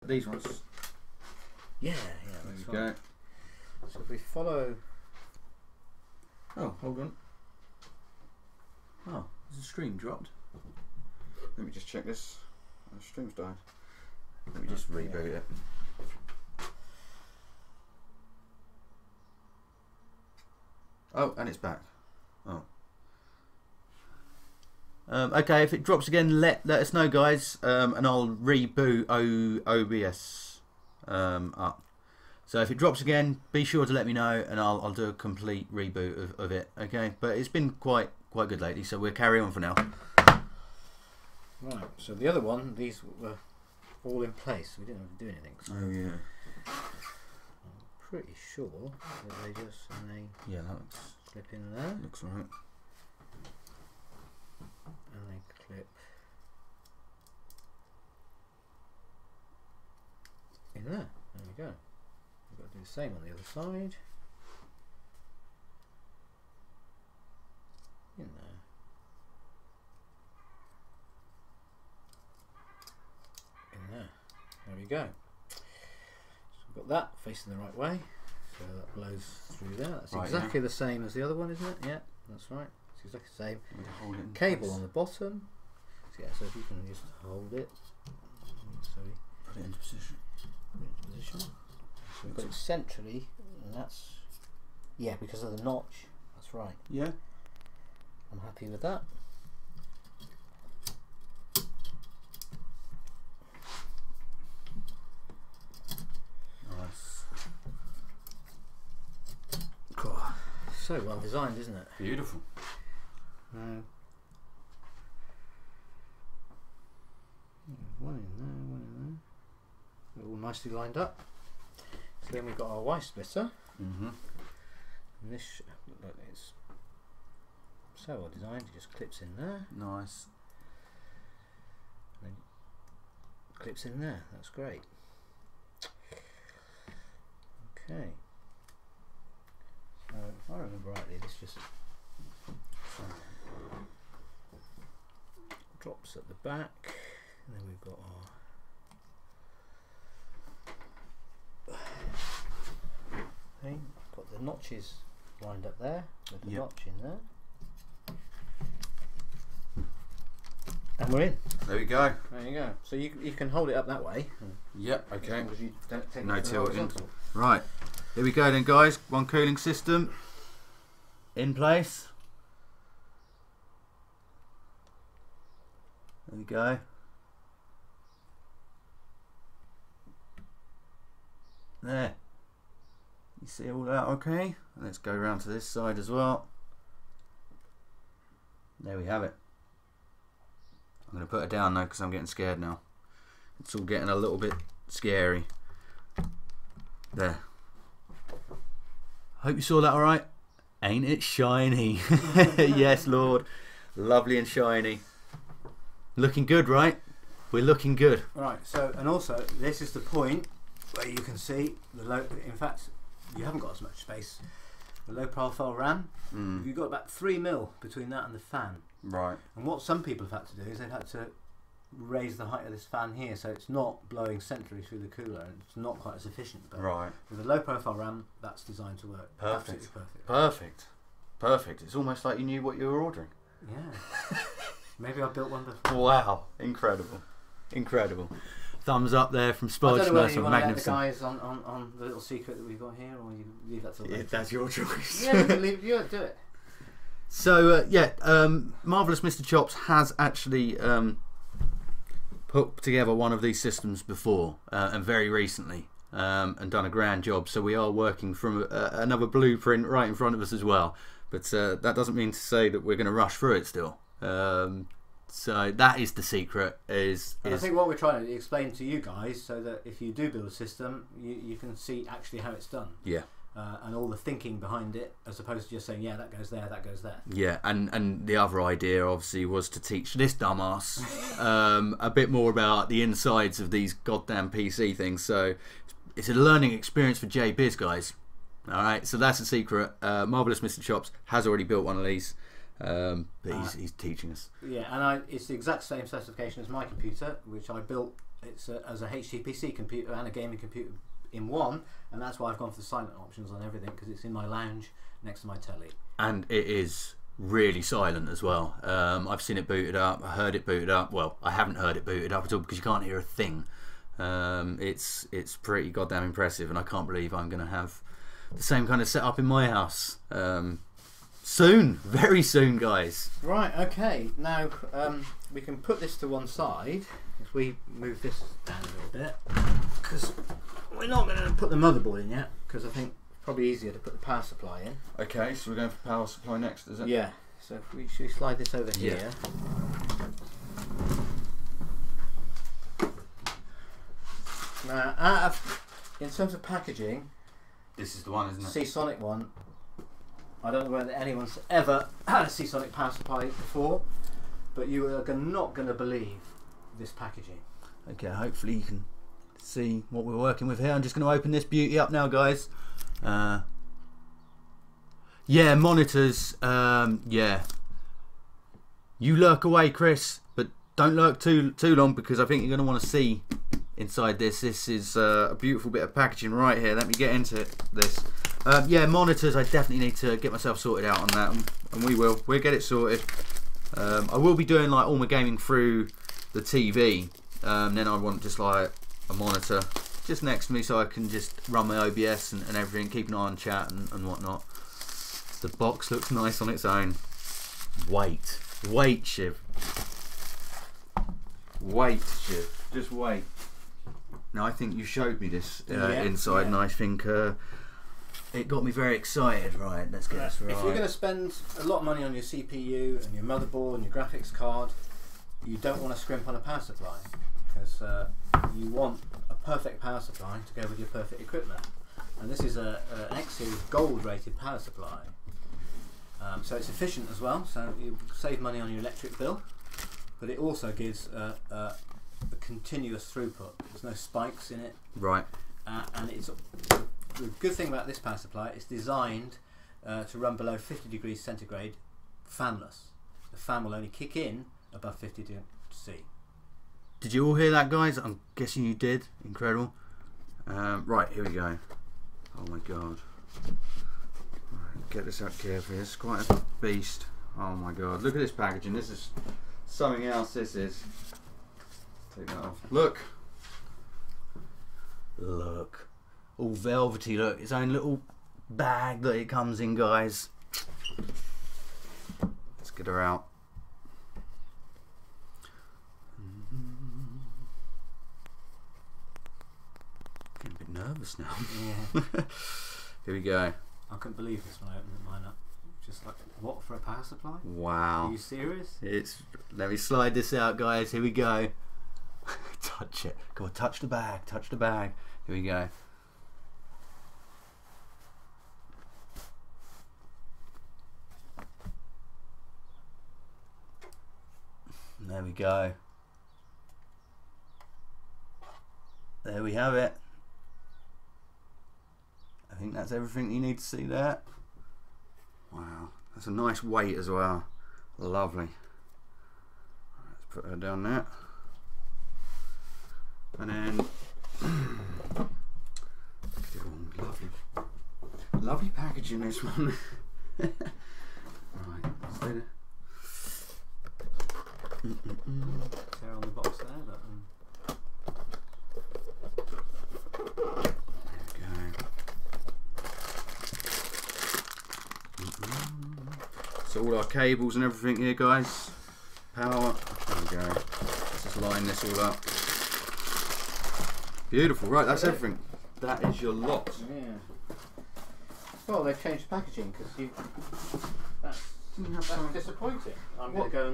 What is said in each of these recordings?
These ones. Yeah, that's There you right. So if we follow... Oh, hold on. Oh, there's a stream dropped. Let me just check this. The stream's died. Let me just reboot it. Oh, and it's back. Oh. Okay, if it drops again, let us know, guys, and I'll reboot OBS up. So if it drops again, be sure to let me know, and I'll do a complete reboot of it. Okay, but it's been quite good lately, so we'll carry on for now. Right. So the other one, these were all in place. We didn't have to do anything. So Oh yeah. I'm pretty sure that they just Yeah, that looks clip in there, looks alright. and they clip in there. There we go. We've got to do the same on the other side. In there. In there. There we go. So we've got that facing the right way. So that blows through there. That's Right, exactly the same as the other one, isn't it? Yeah, that's right. It's exactly the same. Hold it in Cable place. on the bottom. So yeah, so if you can just hold it. So we Put it into position. put it into position. So we've got it centrally, and that's, yeah, because of the notch. That's right. Yeah. I'm happy with that. Nice. So well designed, isn't it? Beautiful. Now, one in there, one in there. They're all nicely lined up. So then we've got our Y splitter. Mm-hmm. And this, look, it's so well designed. It just clips in there, Nice. and then clips in there. That's great. Okay. So if I remember rightly, this just drops at the back, and then we've got our thing. Got the notches lined up there with the Yep. notch in there, and we're in. There we go. There you go. So you can hold it up that way. Yep. As Okay. long as you don't take No it to the tilting. horizontal. Right. Here we go then, guys. One cooling system in place. There we go. There. You see all that okay? Let's go around to this side as well. There we have it. I'm going to put it down now because I'm getting scared now. It's all getting a little bit scary. There. Hope you saw that alright. Ain't it shiny? Yes, Lord. Lovely and shiny. Looking good, right? We're looking good. Right, so, and also, this is the point where you can see the low, in fact, you haven't got as much space. The low profile RAM, you've got about 3 mil between that and the fan. Right. And what some people have had to do is they've had to raise the height of this fan here so it's not blowing centrally through the cooler and it's not quite as efficient. But Right. with a low profile RAM, that's designed to work. Perfect. Absolutely perfect. Perfect. Perfect. It's almost like you knew what you were ordering. Yeah. Maybe I built one before. Wow. Incredible. Incredible. Thumbs up there from I don't Spodge. know whether Nice you and want to let the magnificent. guys on the little secret that we've got here, or you leave that till Yeah, later. that's your choice. Yeah, you can leave, you do it. So Marvelous Mr. Chops has actually put together one of these systems before and very recently and done a grand job. So we are working from another blueprint right in front of us as well. But that doesn't mean to say that we're going to rush through it still. So that is the secret. And I think what we're trying to explain to you guys, so that if you do build a system, you can see actually how it's done. Yeah. And all the thinking behind it, as opposed to just saying, yeah, that goes there, that goes there. Yeah, and the other idea obviously was to teach this dumbass a bit more about the insides of these goddamn PC things. So it's a learning experience for JBiz, guys. All right, so that's the secret. Marvelous Mr. Chops has already built one of these, but he's teaching us. Yeah, and it's the exact same specification as my computer, which I built it's as a HTPC computer and a gaming computer in one, and that's why I've gone for the silent options on everything, because it's in my lounge next to my telly. And it is really silent as well. I've seen it booted up, I heard it booted up. Well, I haven't heard it booted up at all because you can't hear a thing. It's pretty goddamn impressive, and I can't believe I'm going to have the same kind of setup in my house soon, very soon, guys. Right, okay, now we can put this to one side if we move this down a little bit, because we're not going to put the motherboard in yet, because I think it's probably easier to put the power supply in. Okay, so we're going for power supply next, is it? Yeah, so if we, should we slide this over here? Now, in terms of packaging, this is the one, isn't it? Seasonic one. I don't know whether anyone's ever had a Seasonic power supply before, but you are not going to believe this packaging. Okay, hopefully you can see what we're working with here. I'm just going to open this beauty up now, guys. Yeah, monitors. Yeah, you lurk away, Chris, but don't lurk too long, because I think you're going to want to see inside this. This is a beautiful bit of packaging right here. Let me get into this. Yeah, monitors. I definitely need to get myself sorted out on that, and we'll get it sorted. I will be doing like all my gaming through the TV. Then I want just like a monitor just next to me, so I can just run my OBS and everything, keep an eye on chat and whatnot. The box looks nice on its own. Wait, Shiv. Wait, Shiv. Just wait. Now, I think you showed me this inside, and I think it got me very excited. Right, let's get this right. If you're going to spend a lot of money on your CPU and your motherboard and your graphics card, you don't want to scrimp on a power supply, because you want a perfect power supply to go with your perfect equipment. And this is an X-Series gold rated power supply. So it's efficient as well, so you save money on your electric bill, but it also gives a continuous throughput. There's no spikes in it. Right. And it's the good thing about this power supply, it's designed to run below 50 degrees centigrade fanless. The fan will only kick in above 50 degrees C. Did you all hear that, guys? I'm guessing you did. Incredible. Right, here we go. Oh my god. Right, get this out carefully. It's quite a beast. Oh my god. Look at this packaging. This is something else. This is. Take that off. Look. Look. All velvety. Look. Its own little bag that it comes in, guys. Let's get her out. Getting a bit nervous now. Yeah. Here we go. I couldn't believe this when I opened mine up. Just like, what, for a power supply? Wow. Are you serious? Let me slide this out, guys. Here we go. Touch it. Come on, touch the bag. Touch the bag. Here we go. There we go. There we have it. I think that's everything you need to see there. Wow, that's a nice weight as well. Lovely. Let's put her down there. And then lovely, lovely packaging, this one. Right, stay there. Tear on the box there. But, So all our cables and everything here, guys. Power. There we go. Let's just line this all up. Beautiful. Right, that's everything. That is your lot. yeah. Well, they've changed packaging, because that's disappointing. I'm going to go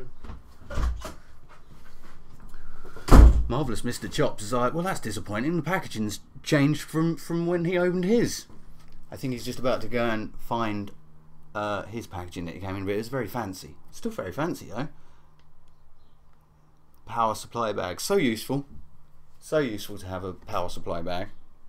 and... Marvellous Mr. Chops is like, well, that's disappointing. The packaging's changed from when he opened his. I think he's just about to go and find his packaging that he came in, but it was very fancy. Still very fancy though. Power supply bag, so useful. So useful to have a power supply bag.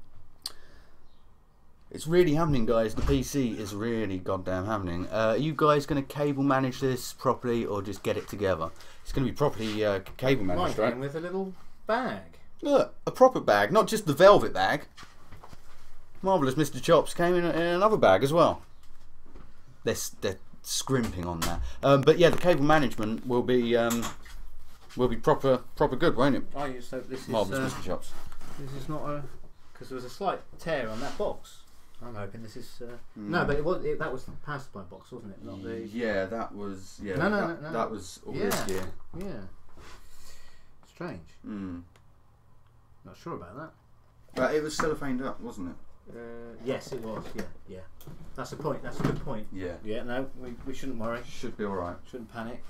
It's really happening, guys. The PC is really goddamn happening. Are you guys going to cable manage this properly, or just get it together? It's going to be properly cable managed, right? With a little bag. Look, a proper bag, not just the velvet bag. Marvellous Mr. Chops came in another bag as well. They're scrimping on that. But yeah, the cable management will be proper good, won't it? Oh, so this is Marvellous Mr. Chops. This is not a, because there was a slight tear on that box. I'm hoping this is no, but that was the power supply box, wasn't it? Not the Yeah, that was No. That was all this year. Yeah. Strange. Mm. Not sure about that. But it was cellophaned up, wasn't it? Yes, it was. Yeah. That's a point. That's a good point. Yeah. Yeah. No, we shouldn't worry. Should be all right. Shouldn't panic.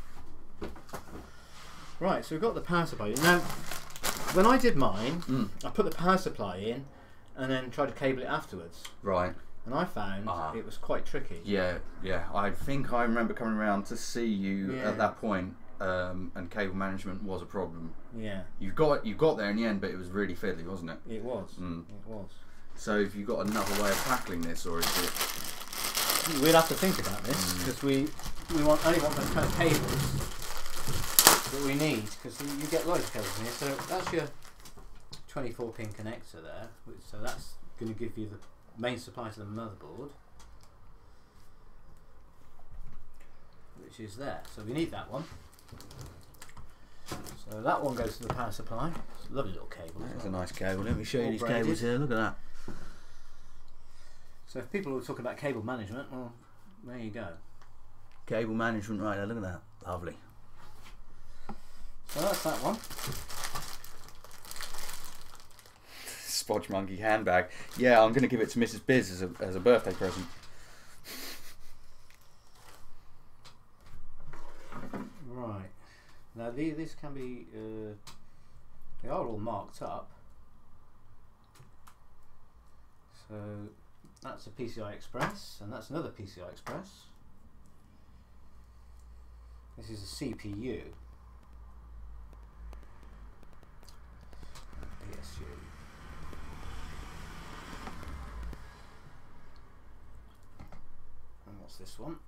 Right. So we've got the power supply in. Now, when I did mine, I put the power supply in, and then tried to cable it afterwards. Right. And I found it was quite tricky. Yeah. I think I remember coming around to see you at that point, and cable management was a problem. Yeah. You got there in the end, but it was really fiddly, wasn't it? It was. It was. So have you got another way of tackling this, or is it? We'll have to think about this because we only want those kind of cables that we need, because you get loads of cables in here. So that's your 24-pin connector there. So that's going to give you the main supply to the motherboard, which is there. So we need that one. So that one goes to the power supply. It's a lovely little cable. That's a nice cable. Let me show you All these braided. cables here. Look at that. So if people were talking about cable management, well, there you go. Cable management right there. Look at that. Lovely. So that's that one. Spodge Monkey handbag. Yeah, I'm going to give it to Mrs. Biz as a birthday present. Right. Now these can be, they are all marked up. So that's a PCI Express, and that's another PCI Express. This is a CPU. PSU. And what's this one?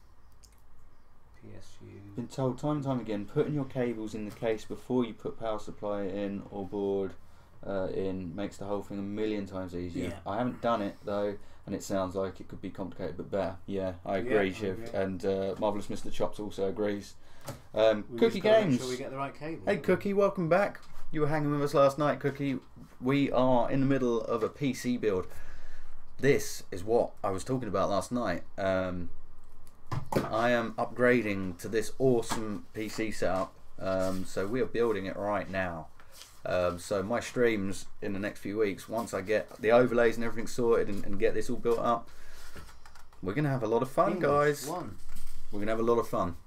PSU. Been told time and time again, putting your cables in the case before you put power supply in or board in makes the whole thing a million times easier. Yeah. I haven't done it though, and it sounds like it could be complicated but better. Yeah, I agree, Shiv. Okay. And Marvellous Mr. Chops also agrees. We Cookie just gotta Games. make sure we get the right cable. Hey Cookie, welcome back. You were hanging with us last night, Cookie. We are in the middle of a PC build. This is what I was talking about last night. I am upgrading to this awesome PC setup, so we are building it right now. So my streams in the next few weeks, once I get the overlays and everything sorted and get this all built up, we're going to have a lot of fun, guys. We're going to have a lot of fun.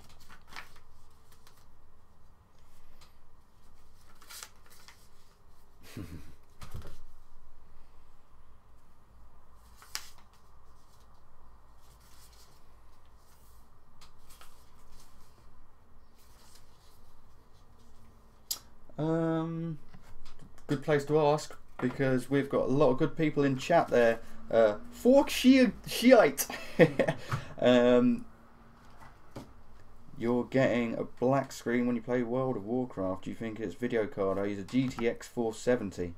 Good place to ask, because we've got a lot of good people in chat there. Fork Shiite. You're getting a black screen when you play World of Warcraft. Do you think it's video card? I use a GTX 470.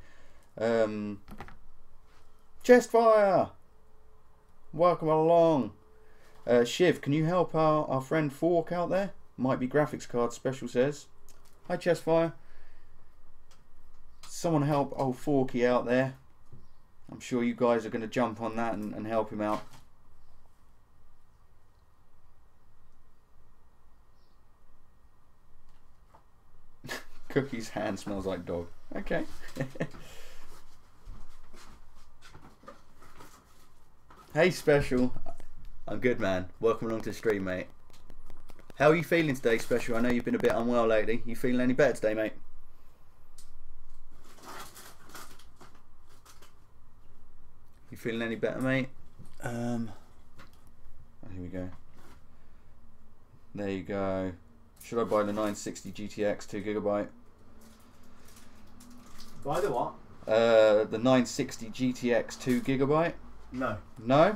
Chestfire, welcome along. Shiv, can you help our friend Fork out there? Might be graphics card special says. Hi Chestfire. Someone help old Forky out there. I'm sure you guys are going to jump on that and help him out. Cookie's hand smells like dog. Okay. Hey Special. I'm good, man. Welcome along to the stream, mate. How are you feeling today, Special? I know you've been a bit unwell lately. You feeling any better today, mate? You feeling any better, mate? Here we go. There you go. Should I buy the 960 GTX 2GB? Buy the what? The 960 GTX 2GB? No. No?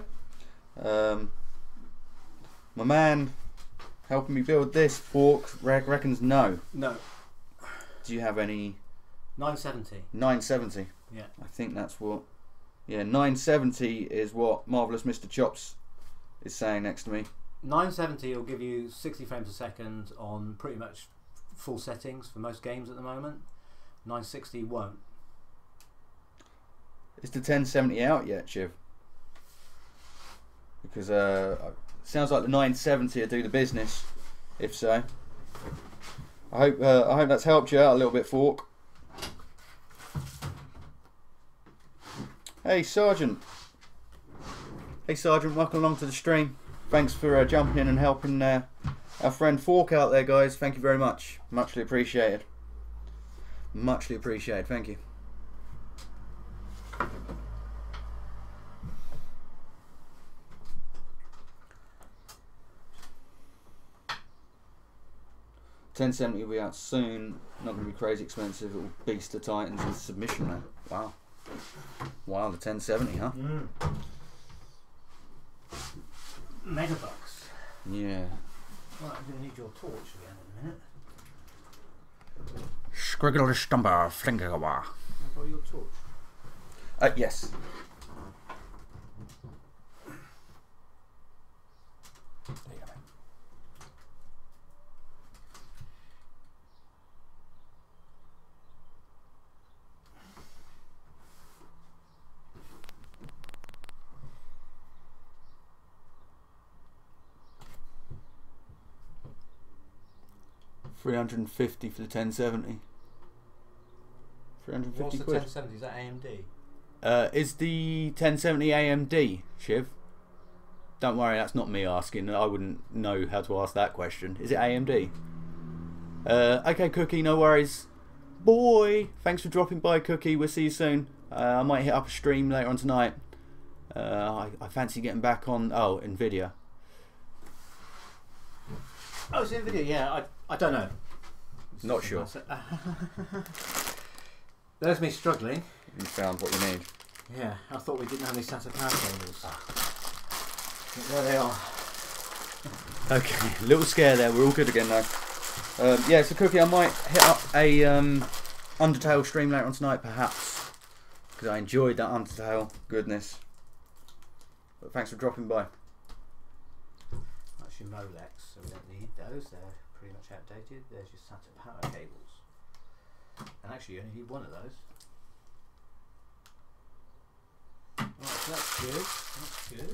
My man helping me build this, Fork, reckons no. No. Do you have any 970. 970. Yeah. I think that's what. Yeah, 970 is what Marvelous Mr. Chops is saying next to me. 970 will give you 60 frames a second on pretty much full settings for most games at the moment. 960 won't. Is the 1070 out yet, Shiv? Because it sounds like the 970 will do the business. If so, I hope that's helped you out a little bit, Fork. Hey Sergeant. Hey Sergeant, welcome along to the stream. Thanks for jumping in and helping our friend Fork out there, guys. Thank you very much. Muchly appreciated. Muchly appreciated. Thank you. $1070 will be out soon. Not going to be crazy expensive. It will beast the Titans in submission now. Wow. Wow, the 1070, huh? Megabucks. Yeah. Right, I'm going to need your torch again in a minute. Scriggler stumper flingawa. I've got your torch. Yes. There you go, mate. $350 for the 1070. 350 What's the quid. 1070? Is that AMD? Is the 1070 AMD, Shiv? Don't worry, that's not me asking. I wouldn't know how to ask that question. Is it AMD? Okay, Cookie, no worries. Boy, thanks for dropping by, Cookie. We'll see you soon. I might hit up a stream later on tonight. I fancy getting back on Nvidia. Oh, it's NVIDIA. Yeah, I don't know. Not sure. There's me struggling. You found what you need. Yeah, I thought we didn't have any SATA power cables. There they are. Okay, little scare there. We're all good again now. Yeah, so Cookie, I might hit up a Undertale stream later on tonight, perhaps, because I enjoyed that Undertale goodness. But thanks for dropping by. That's your Molex, so we don't need those. They're pretty much outdated. There's your SATA power cables. And actually, you only need one of those. Right, so that's good.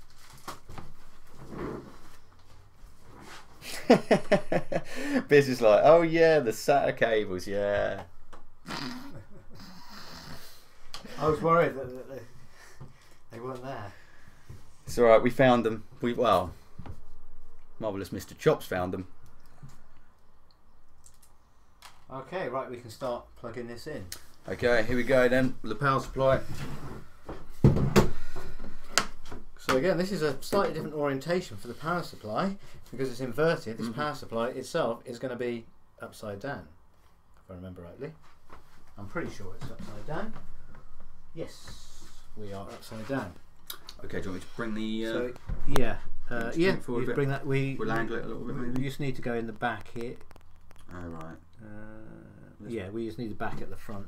That's good. Biz is like, oh yeah, the SATA cables, yeah. I was worried that they weren't there. It's alright, we found them. Marvelous Mr. Chops found them. Okay, right, we can start plugging this in. Okay, here we go then, the power supply. So again, this is a slightly different orientation for the power supply because it's inverted. This power supply itself is going to be upside down, if I remember rightly. I'm pretty sure it's upside down. Yes, we are upside down. Okay, do you want me to bring the... So yeah, bring it forward a bit? bring that. We'll angle it a little bit We maybe. just need to go in the back here. Oh, right. Yeah, we just need the back at the front.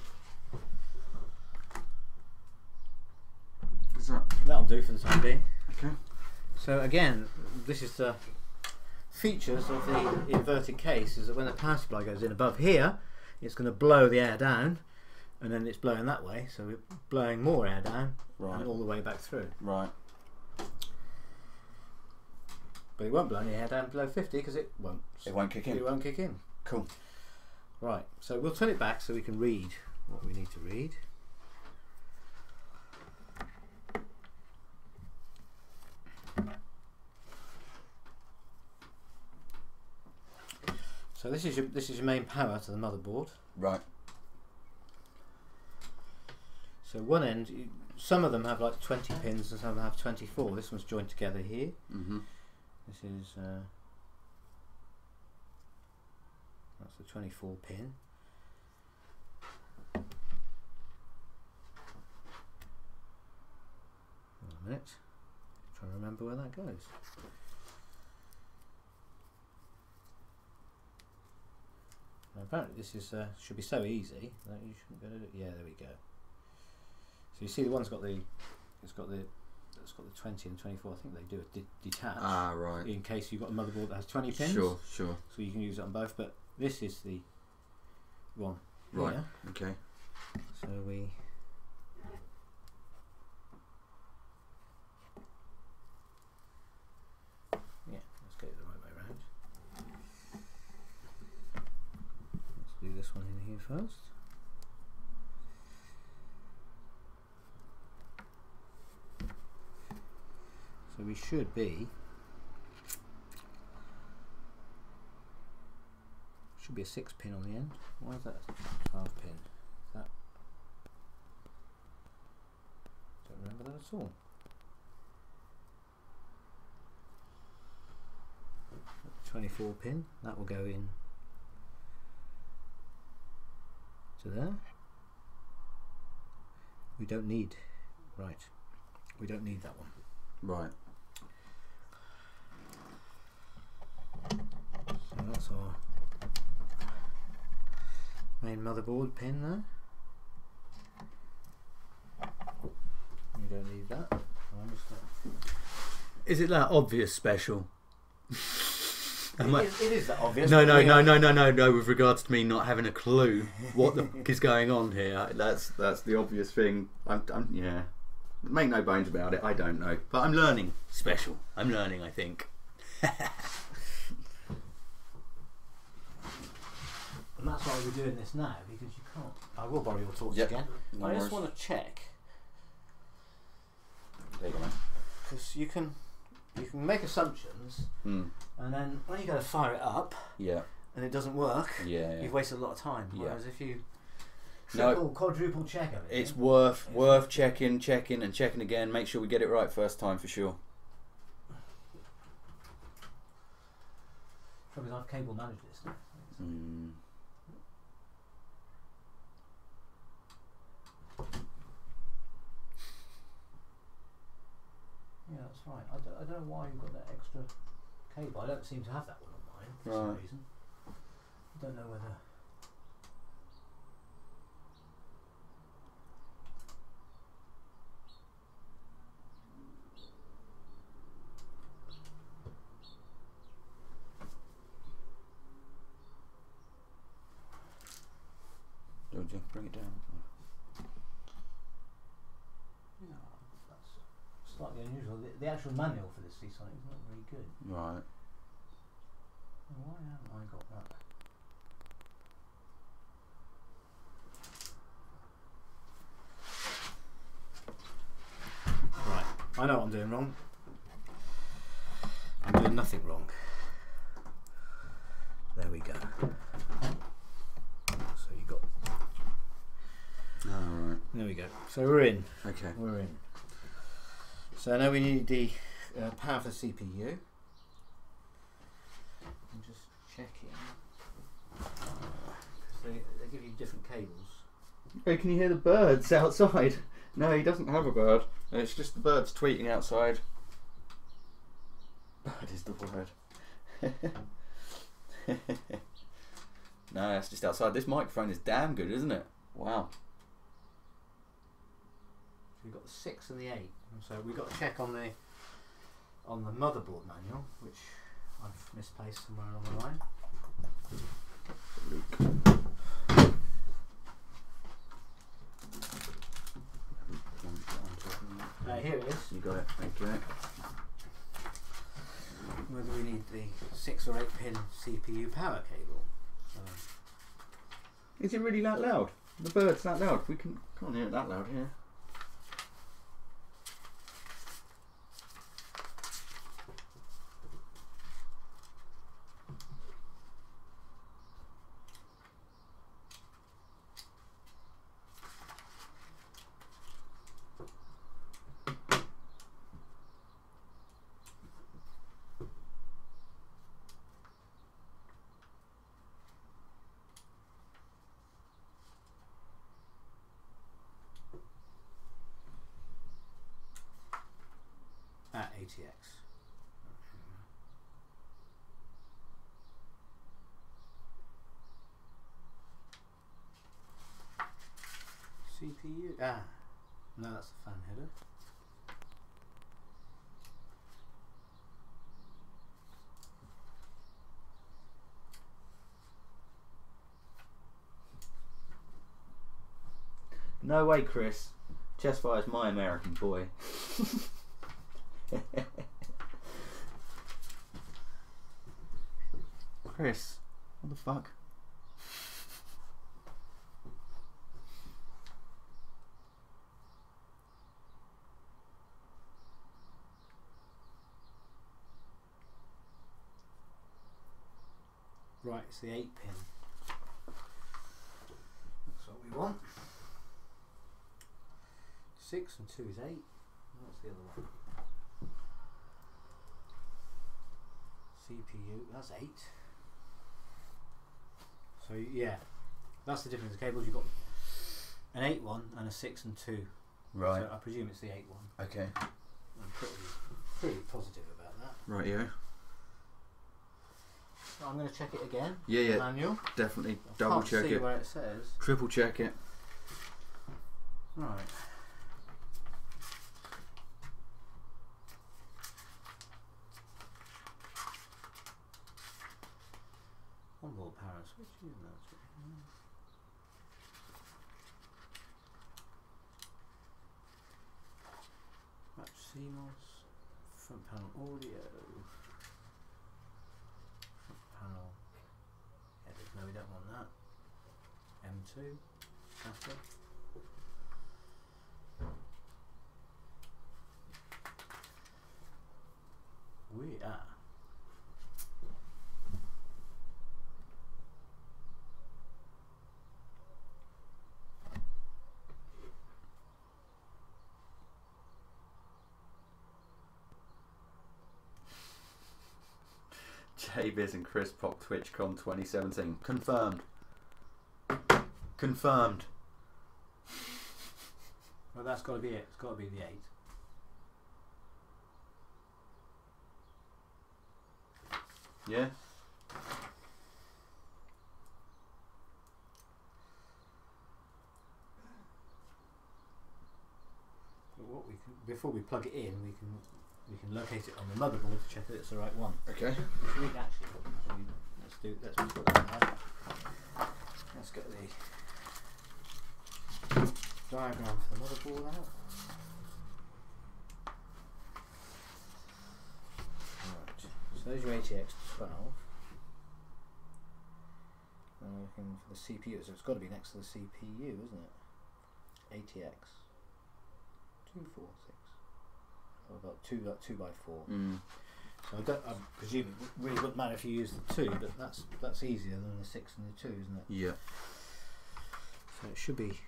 What's that? That'll do for the time being. Okay. So again, this is the features of the inverted case, is that when the power supply goes in above here, it's going to blow the air down, and then it's blowing that way, so we're blowing more air down, Right. and all the way back through. Right. But it won't blow any air down below 50 because it won't. It won't kick in. It won't kick in. Cool. Right, so we'll turn it back so we can read what we need to read. So this is your main power to the motherboard. Right. So one end, some of them have like 20 pins and some of them have 24. This one's joined together here. Mm-hmm. This is that's the 24 pin. Wait a minute, trying to remember where that goes. apparently this is should be so easy that you shouldn't be able to do it. Yeah, there we go. So you see the one's got the it's got the 20 and 24. I think they do a detach. Ah, right. In case you've got a motherboard that has 20 pins. Sure. So you can use it on both, but this is the one. Right. Here. Okay. So we. Yeah, let's get it the right way around. Let's do this one in here first. So we should be a 6 pin on the end. Why is that a 12 pin? Is that, don't remember that at all. 24 pin, that will go in to there. We don't need, right, we don't need that one. Right. So that's our main motherboard pin there. We don't need that. Is it that obvious special? It is that obvious. No. With regards to me not having a clue what the fuck is going on here, that's the obvious thing. Yeah. Make no bones about it. I don't know, but I'm learning. Special. I'm learning. I think. And that's why we're doing this now, because you can't. I will borrow your torch again. No I just worries. want to check, There you go, man. because you can make assumptions, and then when you go to fire it up Yeah. and it doesn't work, Yeah. you've wasted a lot of time. Yeah. Whereas if you No. triple, quadruple check everything, It's worth checking and checking again. Make sure we get it right first time for sure. Because I've cable managed this now. Yeah, that's right. I don't know why you've got that extra cable. I don't seem to have that one on mine for some Right. reason. I don't know whether. Georgia, bring it down. Yeah, that's slightly unusual. The actual manual for this Seasonic is not very good. Right. Why haven't I got that? Right, I know what I'm doing wrong. I'm doing nothing wrong. There we go. So you got. Alright. There we go. So we're in. Okay. We're in. So now we need the power for the CPU. I'm just checking. Because they give you different cables. Hey, can you hear the birds outside? No, he doesn't have a bird. It's just the birds tweeting outside. Bird is the word. No, that's just outside. This microphone is damn good, isn't it? Wow. So we've got the 6 and the 8. And so we've got to check on the motherboard manual, which I've misplaced somewhere along the line. Here it is. You got it. Thank you. Whether we need the 6 or 8 pin CPU power cable. Is it really that loud? The bird's that loud? We can't hear it that loud here. At ATX. CPU. Ah, no, that's the fan header. No way, Chris. Chestfire's my American boy. Chris, what the fuck? Right, it's the 8-pin. That's what we want. 6 and 2 is 8. What's the other one? CPU, that's 8. So yeah, that's the difference. The cables, you've got an 8 one and a 6 and 2. Right. So I presume it's the 8 one. Okay. I'm pretty positive about that. Right, yeah. So I'm going to check it again. Yeah, yeah. Manual. Definitely I double can't check see it. where it says. Triple check it. Right. Onboard power and switches. No, that's right. Match CMOS. Front panel audio. Front panel edit. No, we don't want that. M2. SATA. We are. JBiz and Chris Pop TwitchCon 2017. Confirmed. Confirmed. Well, that's got to be it. It's got to be the 8. Yeah? But what we can, before we plug it in, we can locate it on the motherboard to check that it's the right one. Okay. Let's put that there. Let's get the diagram for the motherboard out. Right. So there's your ATX 12. And we're looking for the CPU, so it's got to be next to the CPU, isn't it? ATX 246. Oh, about 2 by 4. So I presume it really wouldn't matter if you use the 2, but that's easier than the 6 and the 2, isn't it? Yeah. So it should be.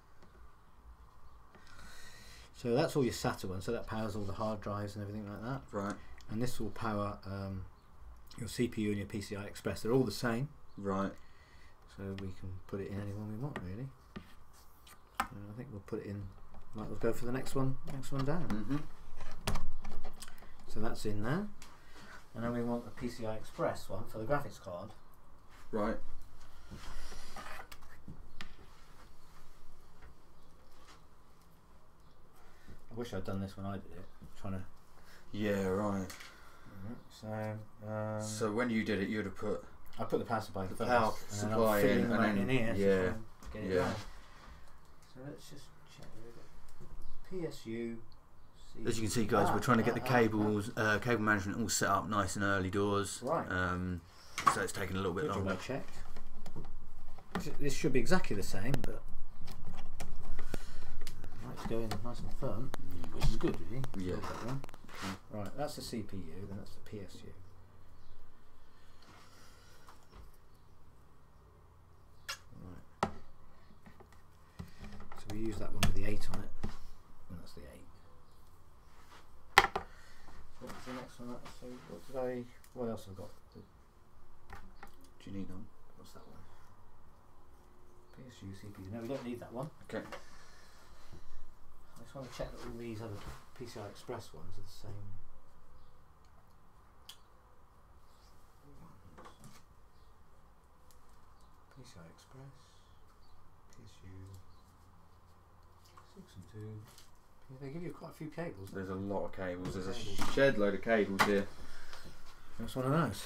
So that's all your SATA ones. So that powers all the hard drives and everything like that. Right. And this will power your CPU and your PCI Express. They're all the same. Right. So we can put it in any one we want, really. I think we'll put it in. Might as well go for the next one down. Mm-hmm. So that's in there. And then we want the PCI Express one for the graphics card. Right. I wish I'd done this when I did it. Trying to. Yeah, right. So when you did it, you'd have put I put the power supply first, power and supply then I'm in, filling them and out then in here. yeah, So get it yeah. going. So let's just check. PSU. As you can see, guys, we're trying to get the cables, cable management all set up nice and early doors. Right. So it's taking a little bit longer. Check. This should be exactly the same, but let's go in nice and firm, which is good, really. Yeah. That one. Right, that's the CPU, then that's the PSU. Right. So we use that one with the 8 on it, and that's the 8. What's the next one? So what else have I got? Do you need them? What's that one? PSU, CPU. No, we don't need that one. Okay. I just want to check that all these other PCI Express ones are the same. PCI Express, PSU, 6 and 2. Yeah, they give you quite a few cables. There's a lot of cables. There's a Cables. shed load of cables here. That's one of those.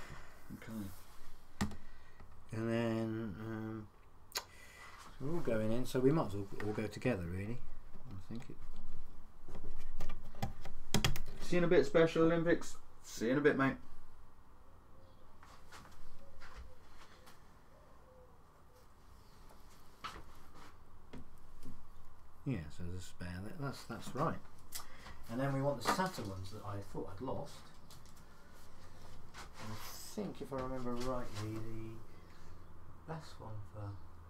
Okay. And then so we're all going in, so we might as well all go together, really. I think it. See you in a bit, Special Olympics. See you in a bit, mate. Yeah, so there's a spare there. That's right. And then we want the SATA ones that I thought I'd lost. And I think, if I remember rightly, the best one for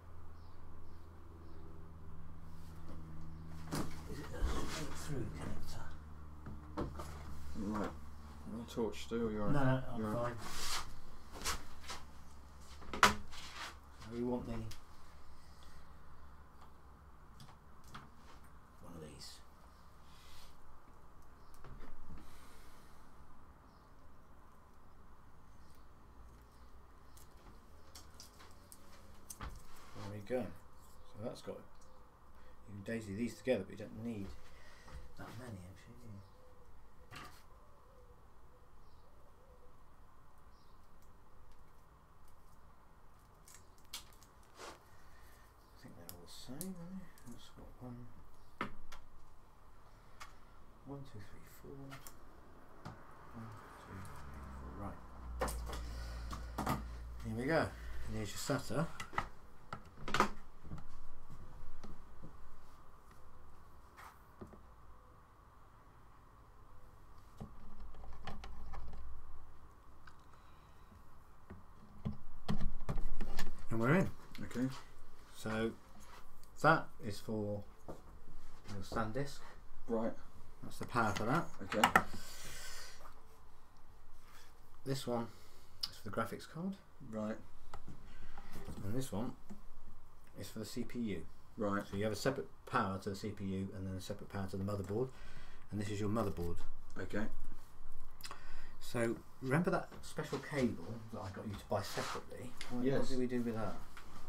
is it a straight through connector? Right. No torch still. You're No, I'm you're fine. So we want the one of these. There we go. So that's got. You can daisy these together, but you don't need that many actually. Do you? I think they're all the same, aren't they? That's got 1, 2, 3, 4. 1, 2, 3, 4. Right. Here we go. And here's your SATA. And we're in. okay. So that is for your SanDisk. Right. That's the power for that. Okay. This one is for the graphics card, Right. and this one is for the CPU. Right. So you have a separate power to the CPU and then a separate power to the motherboard, and this is your motherboard. Okay. So remember that special cable that I got you to buy separately? What Yes. did we do with that?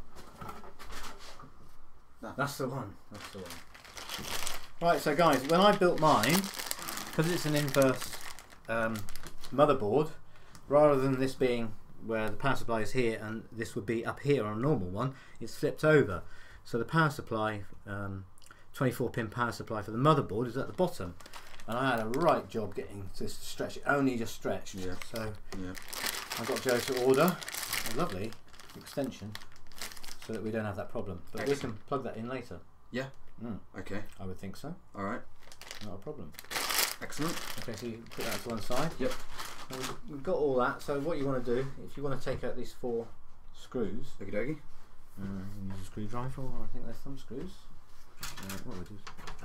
That. That's the one. That's the one. Right, so guys, when I built mine, because it's an inverse motherboard, rather than this being where the power supply is here and this would be up here on a normal one, it's flipped over. So the power supply, 24 pin power supply for the motherboard is at the bottom. And I had a right job getting this to stretch. It only just stretched. Yeah. So Yeah. I got Joe to order a lovely extension so that we don't have that problem. But Excellent. we can plug that in later. Yeah. Okay. I would think so. All right. Not a problem. Excellent. Okay, so you put that to one side. Yep. And we've got all that. So what you want to do, if you want to take out these 4 screws, Okie dokie. you use a screwdriver, or I think there's some screws. What would do?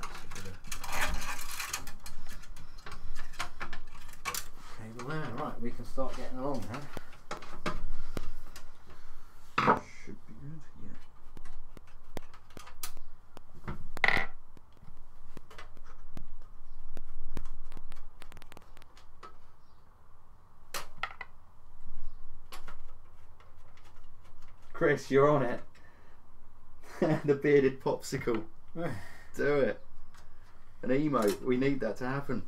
Cable there. Right, we can start getting along now. Should be good. Yeah. Chris, you're on it. The bearded popsicle. Do it. An emote. We need that to happen.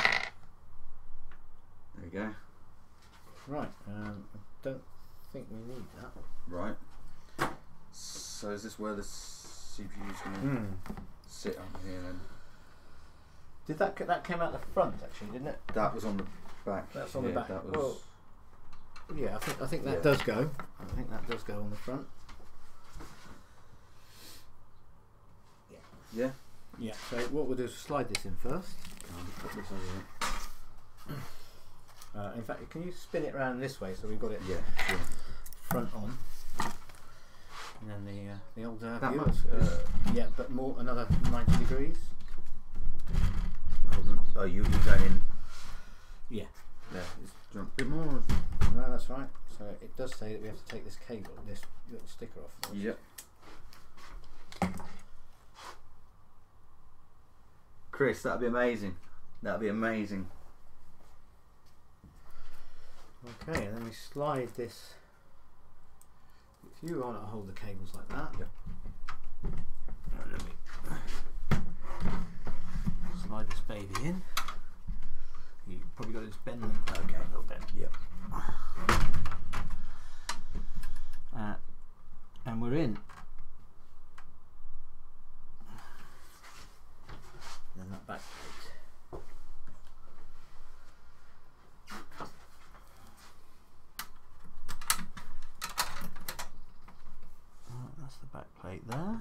There we go. Right, I don't think we need that. Right. So is this where the CPU's going to sit on here then? Did that came out the front actually, didn't it? That was on the back. That's on the back. That was. Well, yeah, I think that Yeah. does go. I think that does go on the front. Yeah. Yeah. So what we'll do is slide this in first. Put this over here. In fact, can you spin it around this way so we've got it Yeah. Sure. front on? And then the old That viewers. much? Yeah, but more another 90 degrees. Hold on. Oh, you're going in. Yeah. There. It's a bit more. No, that's right. So it does say that we have to take this cable, this little sticker off. Yep. Chris, that'd be amazing. That'd be amazing. Okay, and then we slide this. If you want to hold the cables like that. Yep. And then we baby in. You probably got to just bend them. Okay. A little bit. Yep. And we're in. And then that back plate. Right, that's the back plate there.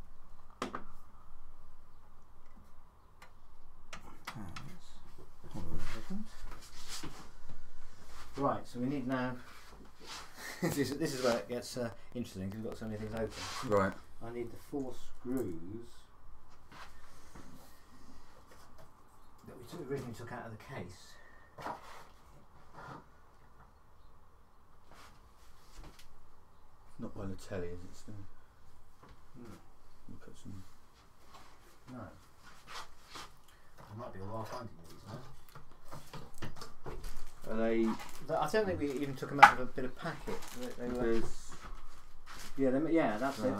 Right, so we need now. this is where it gets interesting because we've got so many things open. Right. I need the 4 screws that we originally took out of the case. Not by the telly, is it still? Look at some. No. It might be a while finding these, no? Are they? I don't think we even took them out of a bit of packet. They were, yeah, that's it.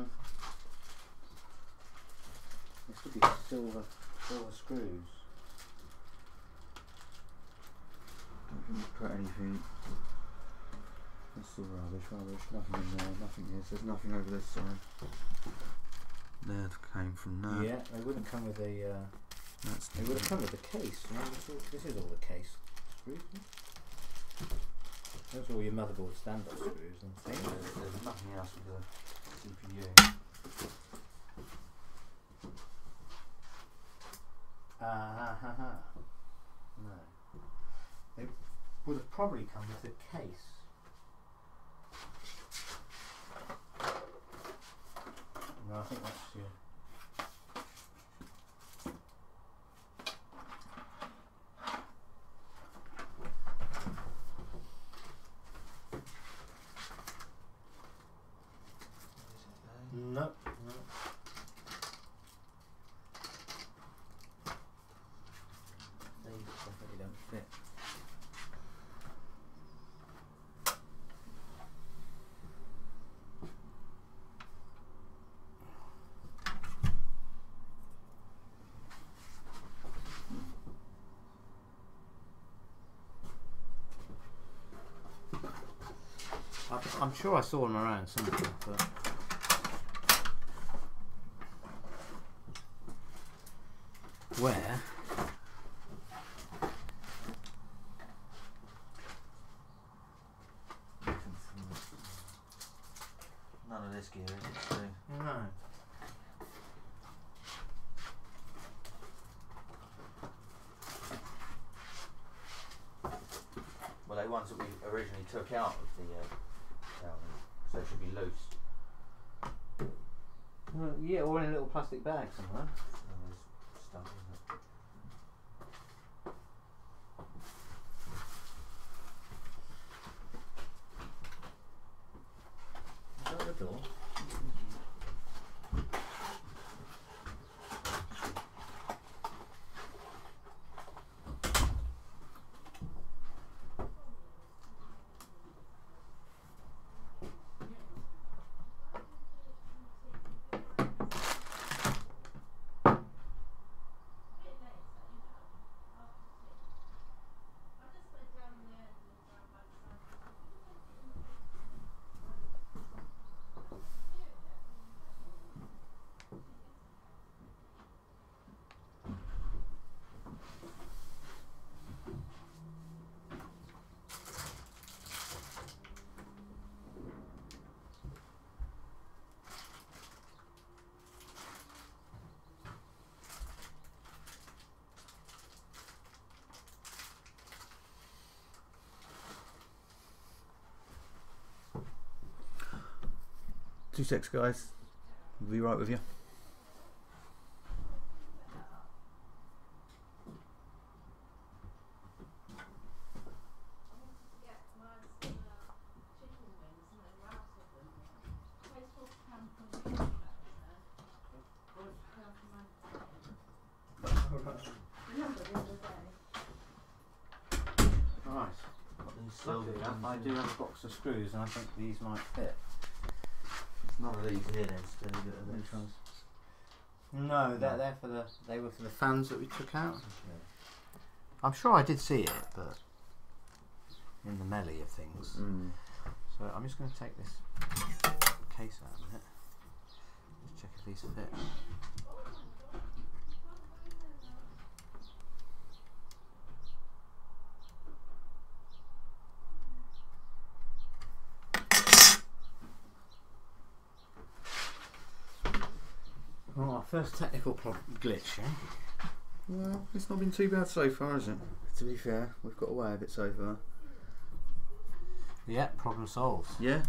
There should be silver screws. Don't put anything. That's all rubbish. Nothing in there. Nothing here. There's nothing over this side. There came from there. Yeah, they wouldn't come with a. That's They would have come with the case. You know, this is all the case screws. Those are all your motherboard stand-up screws and things. There's nothing else with the CPU. No. They would have probably come with the case. No, I think that's your. No. They definitely don't fit. I'm sure I saw them around somewhere, but. Where? None of this gear, is it? So. No. Well, they ones that we originally took out of the so it should be loose. Well, yeah, or in a little plastic bag somewhere. Stuff, isn't it? Is that the door? Two secs, guys. We'll be right with you. Right. I do have a box of screws and I think these might fit. None of these here then, Steve. Which ones? No, they're for they were for the fans that we took out. Okay. I'm sure I did see it, but in the melee of things. So I'm just going to take this case out a minute. Just check if these fit. Well, our first technical glitch, eh? Well, it's not been too bad so far, is it? To be fair, we've got away a bit so far. Yeah, problem solved. Yeah.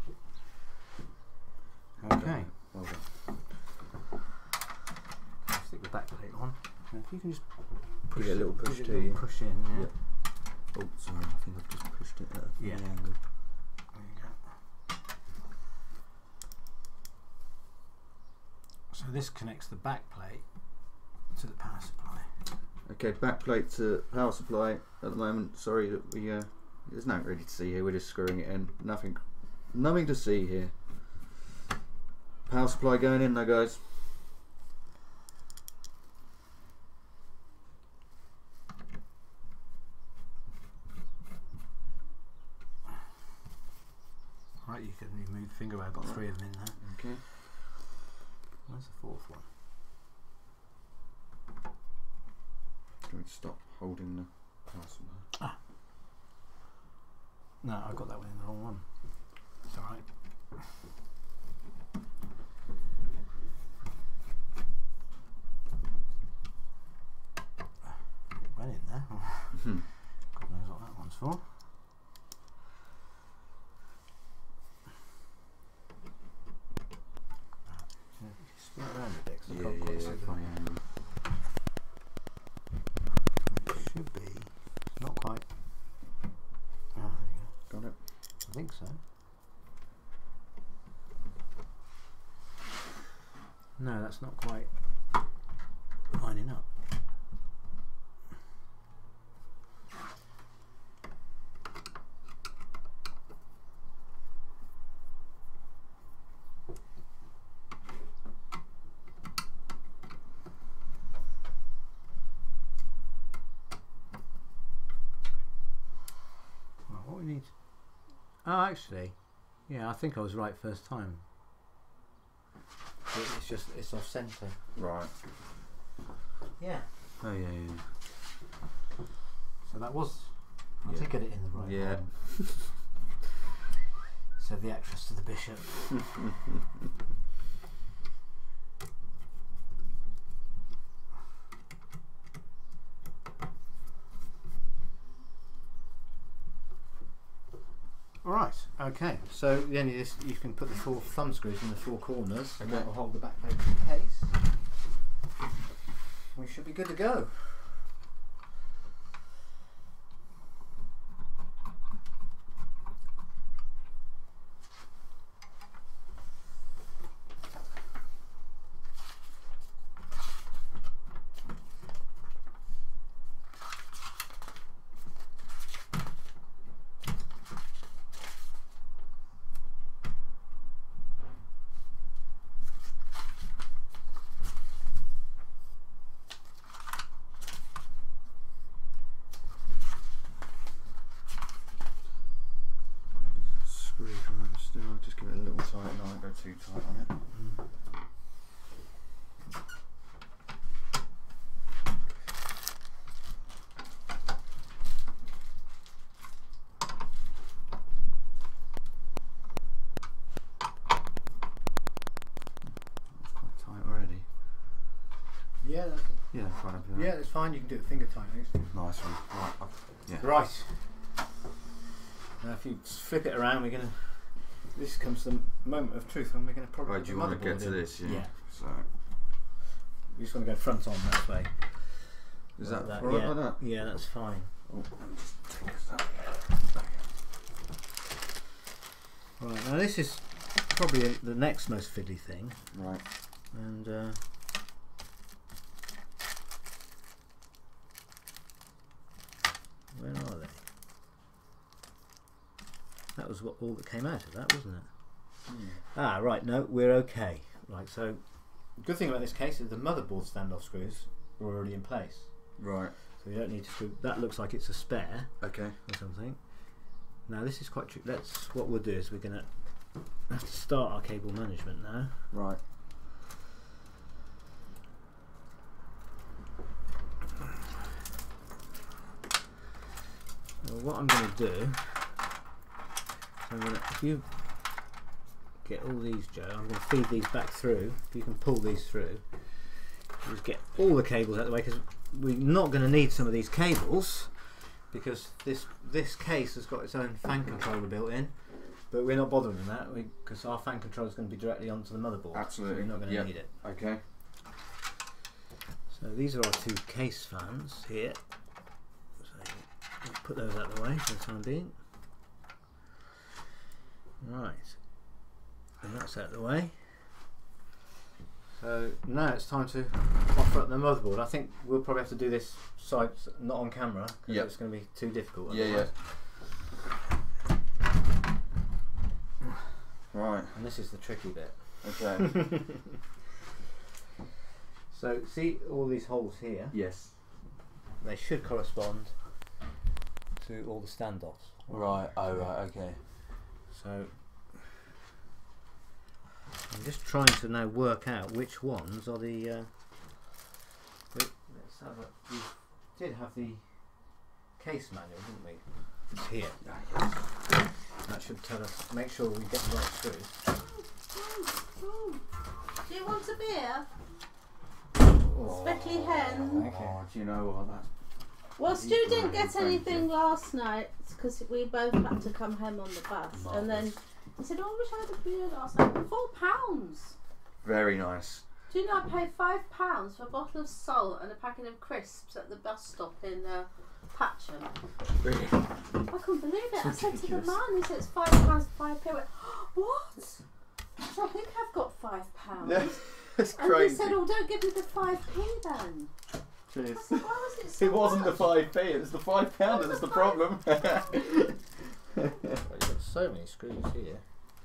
Okay. Well done. Stick the back plate on. And if you can just Give it a little push give to it a little you. push in, yeah. Yep. Oh, sorry, I think I've just pushed it at a funny angle. There you go. So this connects the back plate to the power supply. Okay, back plate to power supply at the moment. Sorry that we there's nothing really to see here. We're just screwing it in. Nothing to see here. Power supply going in there, guys. Right, you can move the finger away. I've got 3 of them in there. Okay. Where's the 4th one? Can we stop holding the power supply? No, I got that one in the wrong one. It's alright. It went in there. God knows what that one's for. Spin it around a bit, 'cause I can't quite see the funny angle. It should be. It's not quite. Oh, there you Got it. go. I think so. No, that's not quite lining up. Well, what we need. Oh, actually, yeah, I think I was right first time. It's just, it's off centre. Right. Yeah. Oh yeah. So that was. I Yeah. did get it in the right Yeah. one. Said the actress to the bishop. Right. Okay. So then you can put the 4 thumb screws in the 4 corners, and that will hold the back plate in case. We should be good to go. Screwdriver still. Just give it a little tight and not go too tight on it. It's quite tight already. Yeah. Yeah, quite happy with Yeah, that's fine. You can do it finger tight. that. Nice one. Right. Yeah. Right. Now, if you flip it around, we're gonna. This comes to the moment of truth when we're gonna probably. Right, put do you the want to motherboard get to in. this? Yeah. Yeah. So, We just want to go front on that way. is Like that that, alright yeah. like that? Yeah, that's fine. Oh, let me just take this out. Right. Now this is probably the next most fiddly thing, Right. and. Where are they? That was what all that came out of that, wasn't it? Ah, right. No, we're okay. Right. So good thing about this case is the motherboard standoff screws are already in place. Right. So you don't need to screw. That looks like it's a spare Okay. or something. Now this is quite tricky. What we'll do is we're going to have to start our cable management now. Right. Well, what I'm going to do, if you get all these, Joe, I'm going to feed these back through. If you can pull these through, just get all the cables out of the way, because we're not going to need some of these cables, because this case has got its own fan controller built in, but we're not bothering with that because our fan controller is going to be directly onto the motherboard. Absolutely. So we're not going to need it. Okay. So these are our two case fans here. So we'll put those out of the way for the time being. Right. And that's out of the way. So now it's time to offer up the motherboard. I think we'll probably have to do this side, not on camera, because it's going to be too difficult. Yeah. Right. And this is the tricky bit. Okay. So see all these holes here? Yes. They should correspond to all the standoffs. Right. Oh, right. Okay. So I'm just trying to now work out which ones are the. Let's have a. We did have the case manual, didn't we? It's here. That should tell us. Make sure we get the right screws. Do you want a beer? Oh, Speckly hen. okay. Oh, do you know what? That's Well, Stu didn't get anything last night because we both had to come home on the bus. Marvellous. And then he said, "Oh, I wish I had a beer last night." £4. very nice. Do you know I paid £5 for a bottle of salt and a packet of crisps at the bus stop in Patcham? Really? I couldn't believe it. I said to the ridiculous. man, he said it's £5, 5p. I went, "What?" So I think I've got £5. Yeah, it's And crazy. he said, "Oh, don't give me the 5p then." Jeez. I said, "Why was it so It wasn't the much?" 5p, it was the £5 that was the the problem. Well, you've got so many screws here.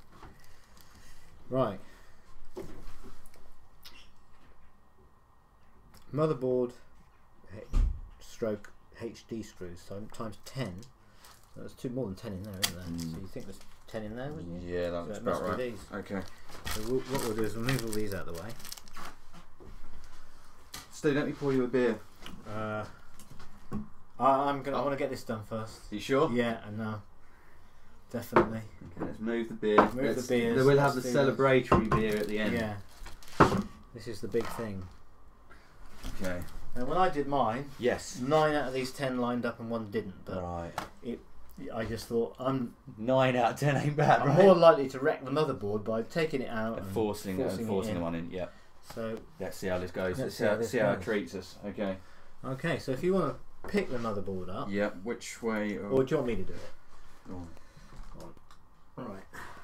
Right. Motherboard stroke HD screws times 10. There's more than 10 in there, isn't there? So you think there's 10 in there, wouldn't you? Yeah, that So was it must about be right. these. Okay. So what we'll do is we'll move all these out of the way. Stu, let me pour you a beer. I want to get this done first. You sure? Yeah, I know. Definitely. Okay, let's move the beer. Move the beers. Then we'll have the Let's do this. celebratory beer at the end. Yeah. This is the big thing. Okay. Now, when I did mine, Yes. 9 out of these 10 lined up and one didn't. But Right. I just thought 9 out of 10 ain't bad, I'm right? more likely to wreck the motherboard by taking it out And and forcing it the in. one in, yeah. So Let's see how this goes. Let's Let's see how it goes. treats us. Okay. okay, so if you want to pick the motherboard up, Yeah, which way? or do you want me to do it? Oh. Alright.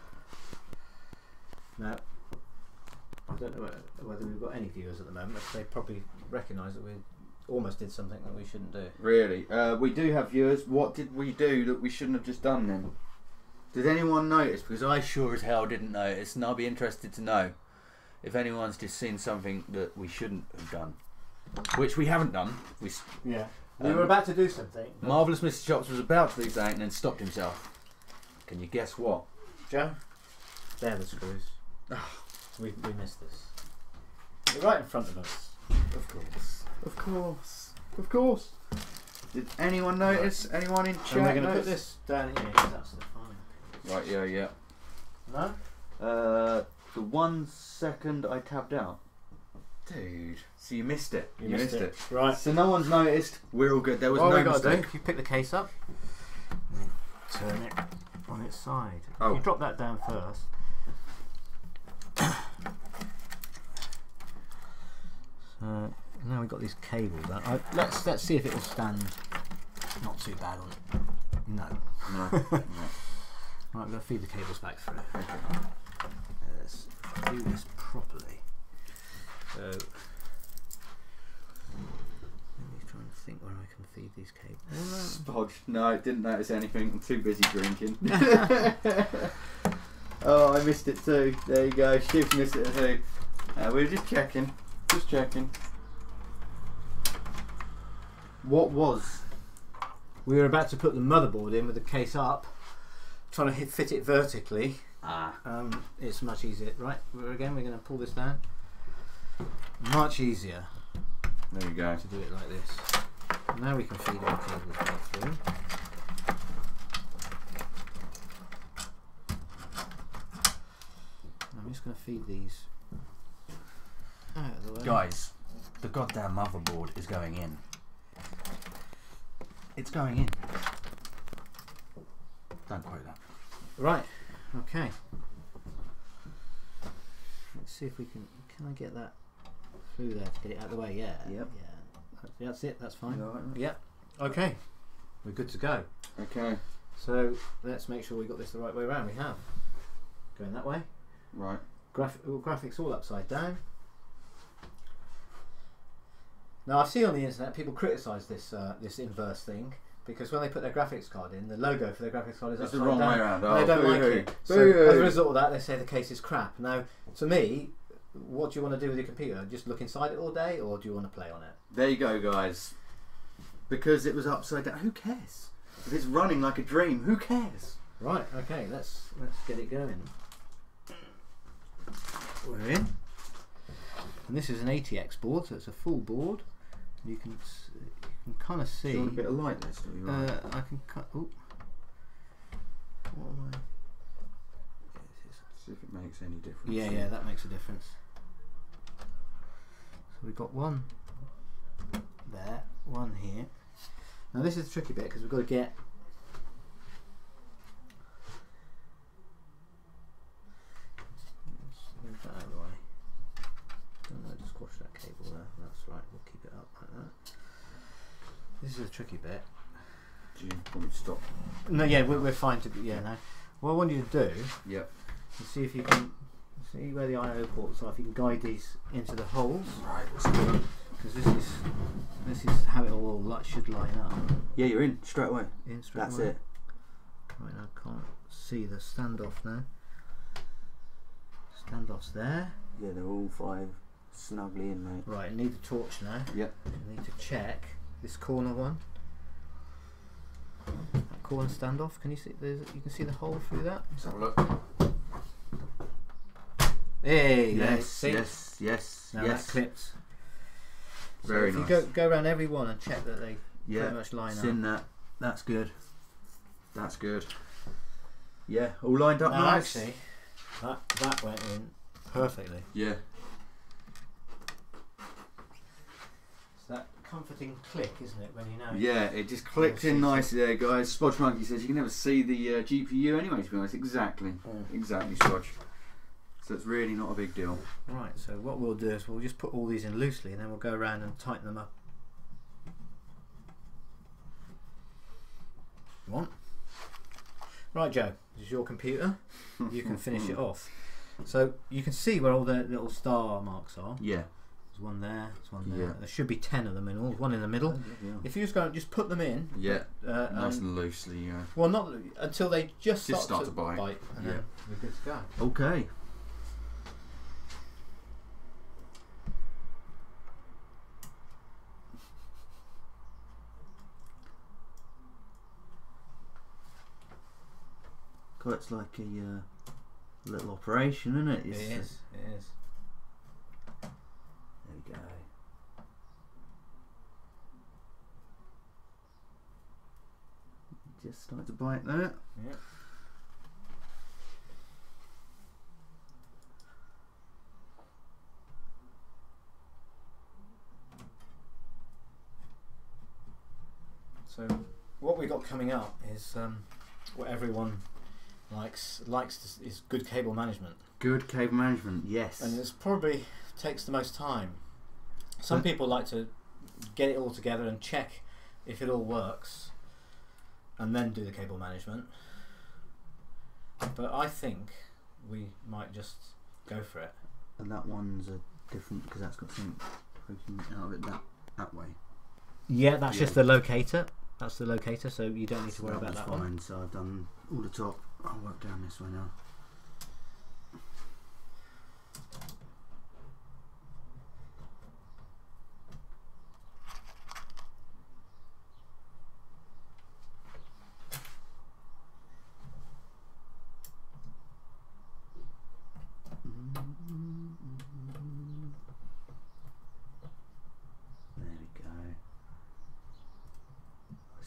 Now, I don't know whether we've got any viewers at the moment, but they probably recognise that we almost did something that we shouldn't do. Really? We do have viewers. What did we do that we shouldn't have just done then? Did anyone notice? Because I sure as hell didn't notice, and I'll be interested to know if anyone's just seen something that we shouldn't have done. Which we haven't done. We were about to do something. Marvellous Mr. Chops was about to do something and then stopped himself. Can you guess what? Joe, they're the screws. we missed this. They're right in front of us. Of course. Of course. Of course. Did anyone notice? Anyone in chat And we're going to put notice? this down here because that's the fine. Right, yeah. No? The 1 second I tabbed out. Dude. So you missed it. You missed it. Right. Right. So no one's noticed. We're all good. There was What no we got to do, mistake. if you pick the case up, turn it on its side. Oh. You drop that down first. So now we've got these cables out. Let's see if it will stand not too bad on it. No. No. Right, we're going to feed the cables back through. Let's do this properly. So let me try and think where I can feed these cables. Bodge. No, didn't notice anything. I'm too busy drinking. Oh, I missed it too. There you go. Shiv missed it too. We're just checking. Just checking. What was? We were about to put the motherboard in with the case up, trying to fit it vertically. It's much easier, right? We're going to pull this down. Much easier There you go. to do it like this. Now we can feed our cables back through. I'm just going to feed these out of the way. Guys, the goddamn motherboard is going in. It's going in. Don't quote that. Right, okay. Let's see if we can I get that through there to get it out of the way? Yeah. Yep. Yeah. That's it, that's fine. You all right, mate? Yeah. Okay. We're good to go. Okay. So let's make sure we got this the right way around. We have. Going that way. Right. Graphics all upside down. Now I see on the internet people criticise this this inverse thing because when they put their graphics card in, the logo for their graphics card is It's upside the wrong down. way around. And they don't like boo-hoo. it. So Boo-hoo. as a result of that, they say the case is crap. Now, to me, what do you want to do with your computer? Just look inside it all day, or do you want to play on it? There you go, guys. Because it was upside down. Who cares? If it's running like a dream, who cares? Right. Okay. Let's get it going. We're in. And this is an ATX board, so it's a full board. You can kind of see. Do you want a bit of light there, Stevie? Right. I can cut. Oh. What am I? See if it makes any difference. Yeah, that makes a difference. So we've got one there, one here. Now this is the tricky bit because we've got to get move that out of the way. Don't know, just squash that cable there. That's right, we'll keep it up like that. This is the tricky bit. Do you want me to stop? No, yeah, we're fine to be, yeah, no. What I want you to do Yep. is see if you can see where the I/O ports are, if you can guide these into the holes. Right, let's go. Because this is how it all should line up. Yeah, you're in straight away. In straight That's away. it. Right, I can't see the standoff now. Standoff's there. Yeah, they're all 5 snugly in, mate. Right, I need the torch now. Yep. I need to check this corner one. That corner standoff. Can you see? You can see the hole through that. Let's have a look. Hey, Yes, see? yes. Now that clips. So Very if nice. you go around every one and check that they Yeah, pretty much line it's up. in that. That's good. That's good. Yeah, all lined up Now nice. actually, that went in perfectly. Yeah. It's that comforting click, isn't it, when you know? Yeah, it just clicked in nicely there, guys. Spodge Monkey says you can never see the GPU anyway, to be honest. Exactly. Exactly, Spodge. So it's really not a big deal. Right, so what we'll do is we'll just put all these in loosely and then we'll go around and tighten them up. You want? Right, Joe, this is your computer. You can finish it off. So you can see where all the little star marks are. Yeah. There's one there, there's one there. Yeah. There should be 10 of them in all, one in the middle. Yeah. If you just put them in. Yeah. Nice and and loosely, yeah. well, not until they just start to bite. and Yeah. then we're good to go. Okay. God, it's like a little operation, isn't it? It is. It is. There we go. Just start to bite that. Yeah. So what we got coming up is what everyone likes is good cable management, Good cable management, yes. and it's probably takes the most time. Some people like to get it all together and check if it all works, and then do the cable management. But I think we might just go for it. And that one's a different because that's got something poking out of it that way. Yeah, that's Yeah. just the locator. That's the locator, so you don't need to worry about one's that fine. one. So I've done all the top. I'll work down this way now.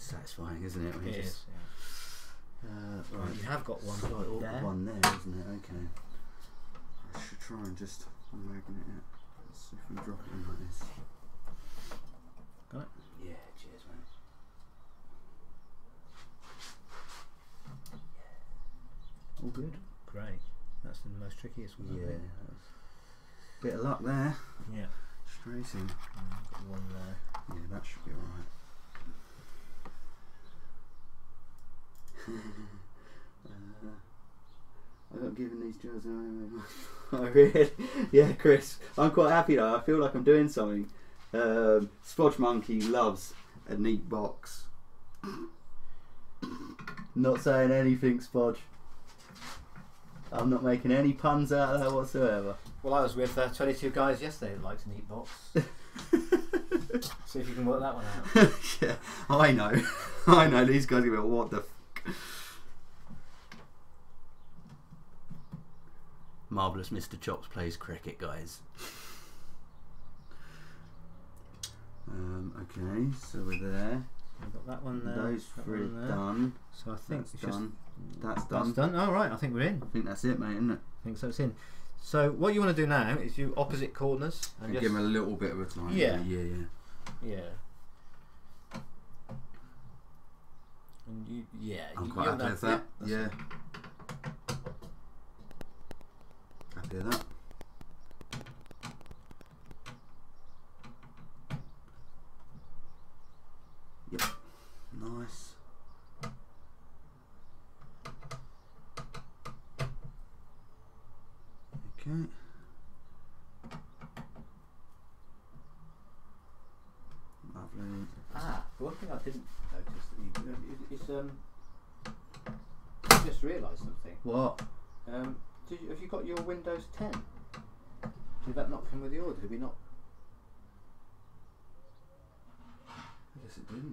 satisfying, isn't it? When you It just, is. Yeah. right. You have got one It's like all there. one there, isn't it? Okay. I should try and just magnet it. Let's see if we drop it in like this. Got it? Yeah, cheers, mate. All good. Great. That's the most trickiest one. I Yeah. think. Bit of luck there. Yeah. Straight in. Got one there. Yeah, that should be alright. I got given these jars away. I really, yeah, Chris. I'm quite happy though. I feel like I'm doing something. Spodge Monkey loves a neat box. Not saying anything, Spodge. I'm not making any puns out of that whatsoever. Well, I was with 22 guys yesterday that liked a neat box. See if you can work that one out. Yeah, I know. I know. These guys are going to be like, what the f***? Marvellous Mr. Chops plays cricket, guys. Okay, so we're there. We've got that one there. Those that three one there. done. So I think That's it's just done. That's that's done. done. Oh, right, I think we're in. I think that's it, mate, isn't it? I think so. It's in. So what you want to do now is you opposite corners and And just give him a little bit of a time. Yeah. Yeah. yeah. And you, yeah. I'm you, quite you'll happy know- with that. that's Yeah. it. Happy with that. Yep. Nice. Okay. Lovely. Ah, the one thing I didn't notice that you is I just realised something. What? Have you got your Windows 10? Did that not come with the order? Did we not? I guess it didn't.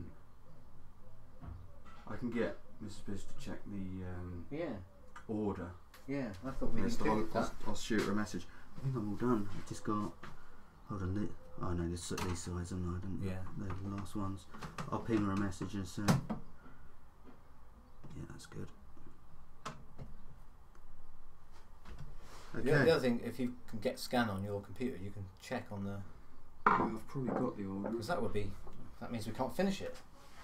I can get Mrs. Biz to check the Yeah, order. yeah. I thought we Yes, included that. I'll shoot her a message. I think I'm all done. I've just got. Hold on. Oh no, these size, haven't I? Didn't Yeah. They're the last ones. I'll ping her a message and say. Yeah, that's good. Okay. The other thing, if you can get scan on your computer, you can check on the. Well, I've probably got the order. Because that means we can't finish it.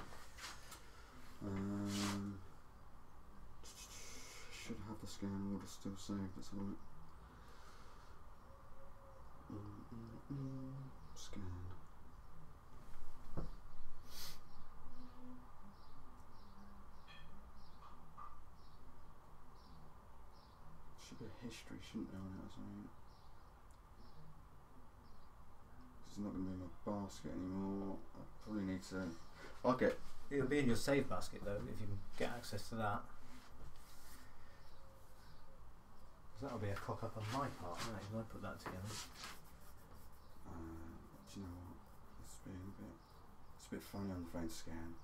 Should have the scan order still saved. Let's have a look. Scan. Should be a history, shouldn't there, on it or something? This is not going to be in my basket anymore. I probably need to. I'll get. It'll be in your save basket though, if you can get access to that. 'Cause that'll be a cock up on my part, won't it, if I put that together. Do you know what? It's a bit funny on the phone to scan.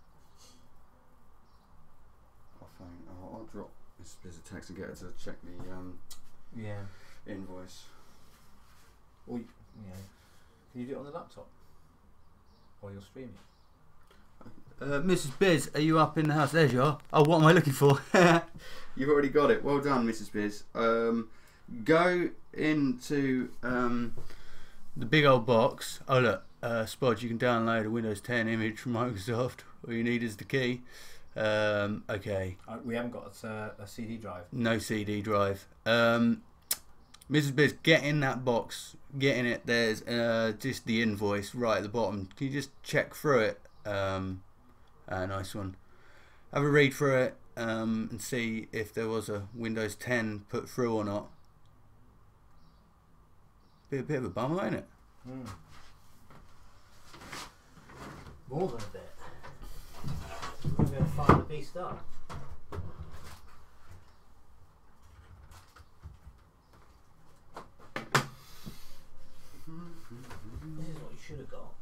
I'll drop Miss Biz a text and get her to check the Yeah. invoice. Or yeah. Can you do it on the laptop? While you're streaming? Mrs. Biz, are you up in the house? There's you are. Oh, what am I looking for? You've already got it. Well done, Mrs. Biz. Go into the big old box. Oh look, Spodge, you can download a Windows 10 image from Microsoft. All you need is the key. Okay. We haven't got a CD drive. No CD drive. Mrs. Biz, get in that box. Get in it. There's just the invoice right at the bottom. Can you just check through it? Nice one. Have a read through it and see if there was a Windows 10 put through or not. Be a bit of a bummer, ain't it? More than a bit. We're going to fire the beast up. This is what you should have got.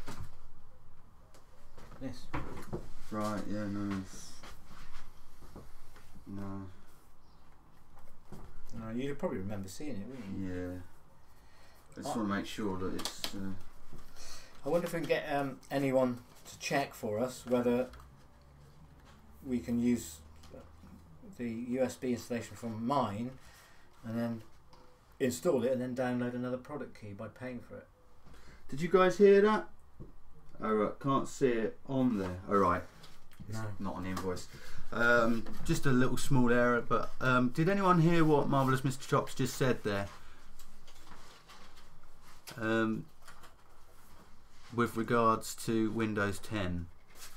This. Right, yeah, no. No. No, you'd probably remember seeing it, wouldn't you? Yeah. I just want to make sure that it's. I wonder if we can get anyone to check for us whether we can use the USB installation from mine, and then install it, and then download another product key by paying for it. Did you guys hear that? Oh, right, can't see it on there. Oh, right. It's not on the invoice. Just a little small error, but did anyone hear what Marvellous Mr. Chops just said there? With regards to Windows 10.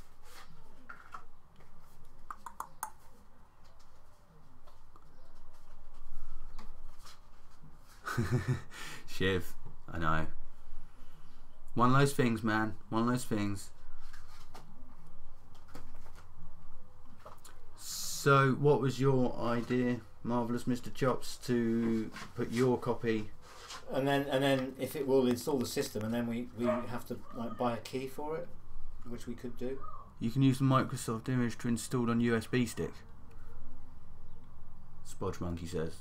Shiv, I know. One of those things, man. One of those things. So, what was your idea, Marvellous Mr. Chops, to put your copy? And then if it will install the system, and then we have to like buy a key for it, which we could do. You can use the Microsoft image to install on USB stick. Spodge Monkey says.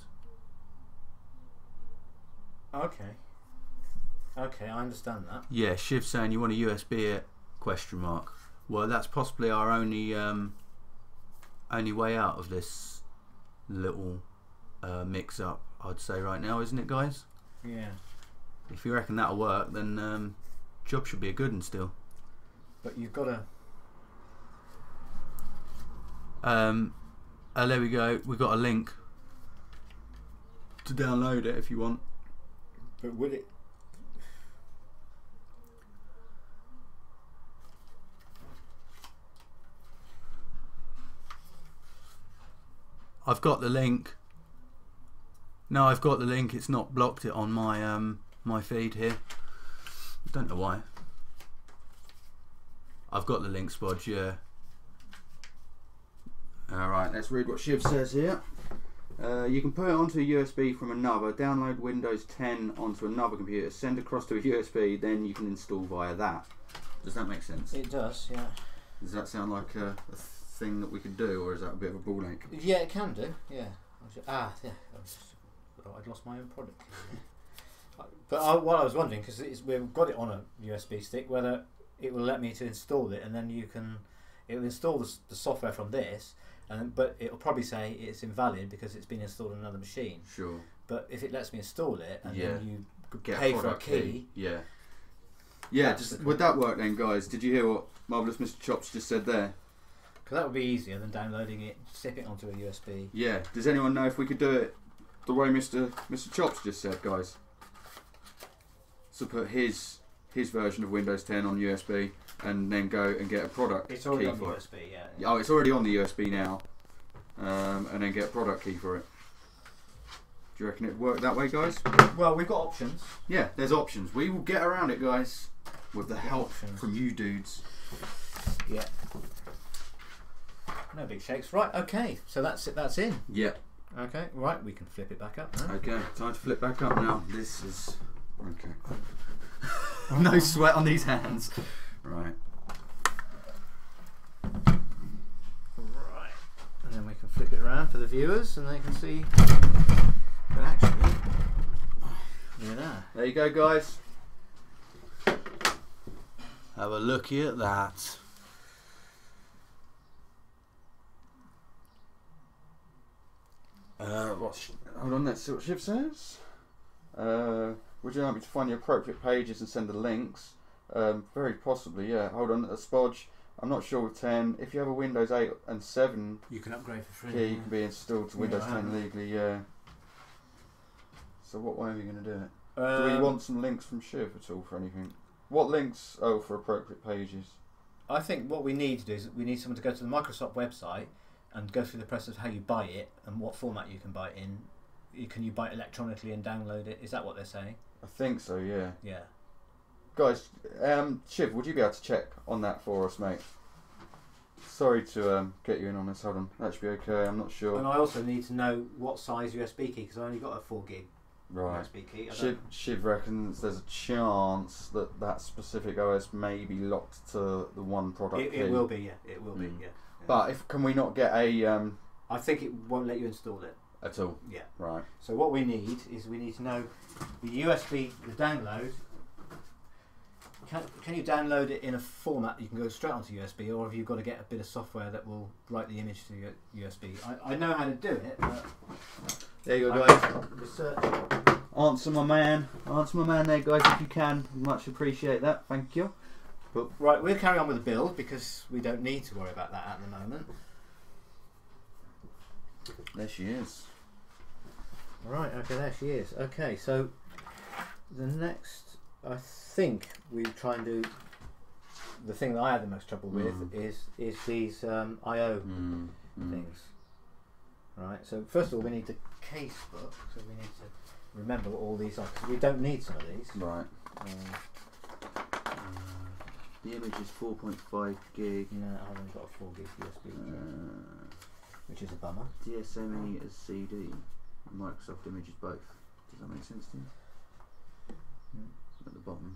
Okay. Okay, I understand that. Yeah, Shiv saying you want a USB it? Question mark. Well, that's possibly our only way out of this little mix-up, I'd say right now, isn't it, guys? Yeah. If you reckon that'll work, then job should be a good one still. But you've got to. There we go. We've got a link to download it if you want. But will it? I've got the link. No, I've got the link. It's not blocked it on my my feed here. Don't know why. I've got the link, Spodge. Yeah. All right. Let's read what Shiv says here. You can put it onto a USB from another. Download Windows 10 onto another computer. Send across to a USB. Then you can install via that. Does that make sense? It does. Yeah. Does that sound like a thing that we could do, or is that a bit of a ball ache? Yeah, it can do. Yeah. Yeah. I'd lost my own product. But what I was wondering, because we've got it on a USB stick, whether it will let me to install it, and then it will install the software from this, but it will probably say it's invalid because it's been installed on another machine. Sure. But if it lets me install it, and Yeah. then you Get pay a for a product key. Yeah. Yeah. That's Just the would that work then, guys? Did you hear what Marvellous Mr. Chops just said there? Because that would be easier than downloading it, stick it onto a USB. Yeah. Does anyone know if we could do it the way Mr. Chops just said, guys? So put his version of Windows 10 on USB and then go and get a product It's already key on the for it. USB, yeah. Oh, it's already on the USB now. And then get a product key for it. Do you reckon it'd work that way, guys? Well, we've got options. Yeah, there's options. We will get around it, guys, with the help Options. from you dudes. Yeah. No big shakes. Right, okay. So that's it. That's in. Yeah. Okay, right. We can flip it back up now. Okay, time to flip back up now. This is... Okay. No sweat on these hands. Right. Right. And then we can flip it around for the viewers and they can see. But actually, yeah. There you go, guys. Have a looky at that. Hold on, let's see what Shiv says. Would you like me to find the appropriate pages and send the links? Very possibly, yeah. Hold on, Spodge. I'm not sure with 10. If you have a Windows 8 and 7 You can upgrade for free. key, you can be installed to Yeah, Windows I 10 haven't. legally, yeah. So what way are we going to do it? Do we want some links from Shiv at all for anything? What links? Oh, for appropriate pages. I think what we need to do is we need someone to go to the Microsoft website and go through the process of how you buy it and what format you can buy it in. Can you buy it electronically and download it? Is that what they're saying? I think so, yeah. Yeah. Guys, Shiv, would you be able to check on that for us, mate? Sorry to get you in on this. Hold on, that should be okay. I'm not sure. And I also need to know what size USB key because I only got a 4 gig Right. USB key. Shiv reckons there's a chance that that specific OS may be locked to the one product key. It will be, yeah. It will be, Mm. yeah. But can we not get a I think it won't let you install it. at all? Yeah. Right. So what we need is we need to know the USB, the download. Can you download it in a format you can go straight onto USB, or have you got to get a bit of software that will write the image to your USB? I know how to do it, but There you go, guys. research. Answer my man there, guys, if you can. Much appreciate that. Thank you. Right, we'll carry on with the build because we don't need to worry about that at the moment. There she is. Right, okay, there she is. Okay, so the next, I think we try and do the thing that I had the most trouble with is these I/O things. Right, so first of all we need the case book, so we need to remember what all these are because we don't need some of these. Right. The image is 4.5 gig. No, I've only got a 4 gig USB, which is a bummer. DSME as CD. Microsoft Images both. Does that make sense to you? At the bottom.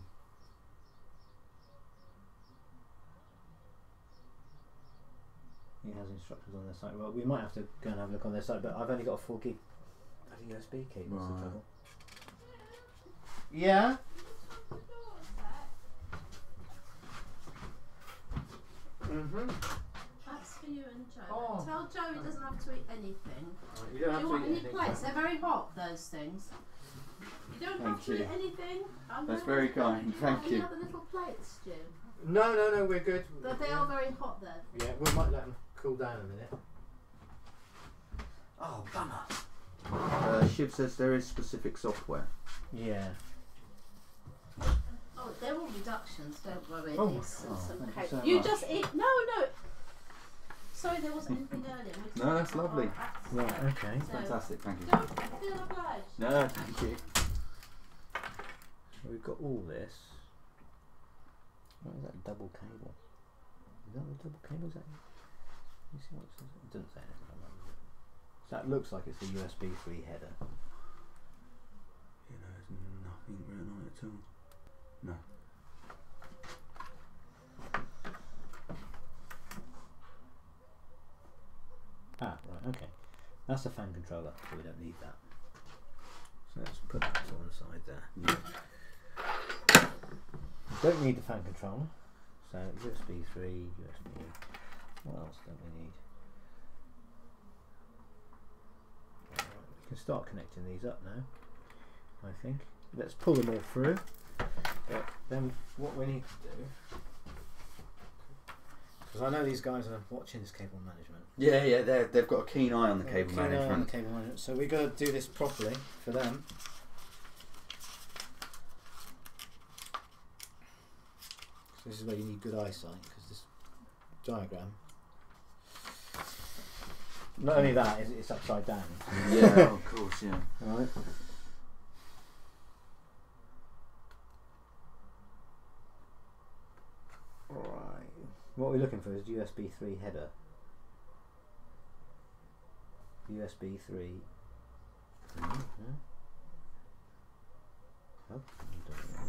It has instructions on their site. Well, we might have to go and have a look on their site, but I've only got a 4 gig USB cable. What's the trouble? Yeah. That's for you and Joe. Oh. Tell Joe he doesn't have to eat anything. You don't Do have you to want eat any anything. plates? They're very hot, those things. You don't have Thank to you. eat anything. That's very kind. Do you Thank want you. any other little plates, Jim? No, we're good. They are very hot there. Yeah, we might let them cool down a minute. Oh, bummer. Shiv says there is specific software. Yeah. Oh, they're all reductions, don't worry. Oh, These oh, some thank you cake. so You much. just eat. No. Sorry, there wasn't anything earlier. We No, that's talked about lovely. our acts Right, there. okay. So, Fantastic, thank you. don't feel obliged. No, thank you. We've got all this. What is that double cable? Is that the double cable? Is that? You see what it says? It doesn't say anything on that. So that looks like it's a USB 3 header. You know, there's nothing written on it at all. No. Ah, right, okay. That's the fan controller, so we don't need that. So let's put that to one side there. Yeah. We don't need the fan controller. So USB 3, USB. What else don't we need? Right, we can start connecting these up now, I think. Let's pull them all through. But then what we need to do, because I know these guys are watching this cable management. Yeah, they've got a keen eye on the cable Keen eye on management. the cable management. So we've got to do this properly for them. So this is where you need good eyesight, because this diagram. Not only that, it's upside down. Yeah, of course, yeah. Right. Right. What we're looking for is USB 3 header. USB 3. Oh, I don't know.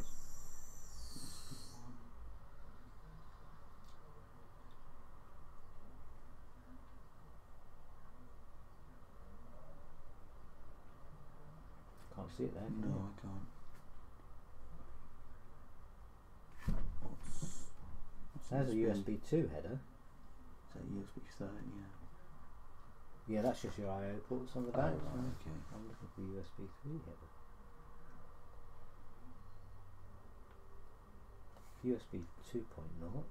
Can't see it there. Can No, you? I can't. There's a USB 2 header. Is that USB 3? Yeah. Yeah, that's just your I/O ports on the Oh, back. right, so okay. I'm looking for USB 3 header. USB 2.0.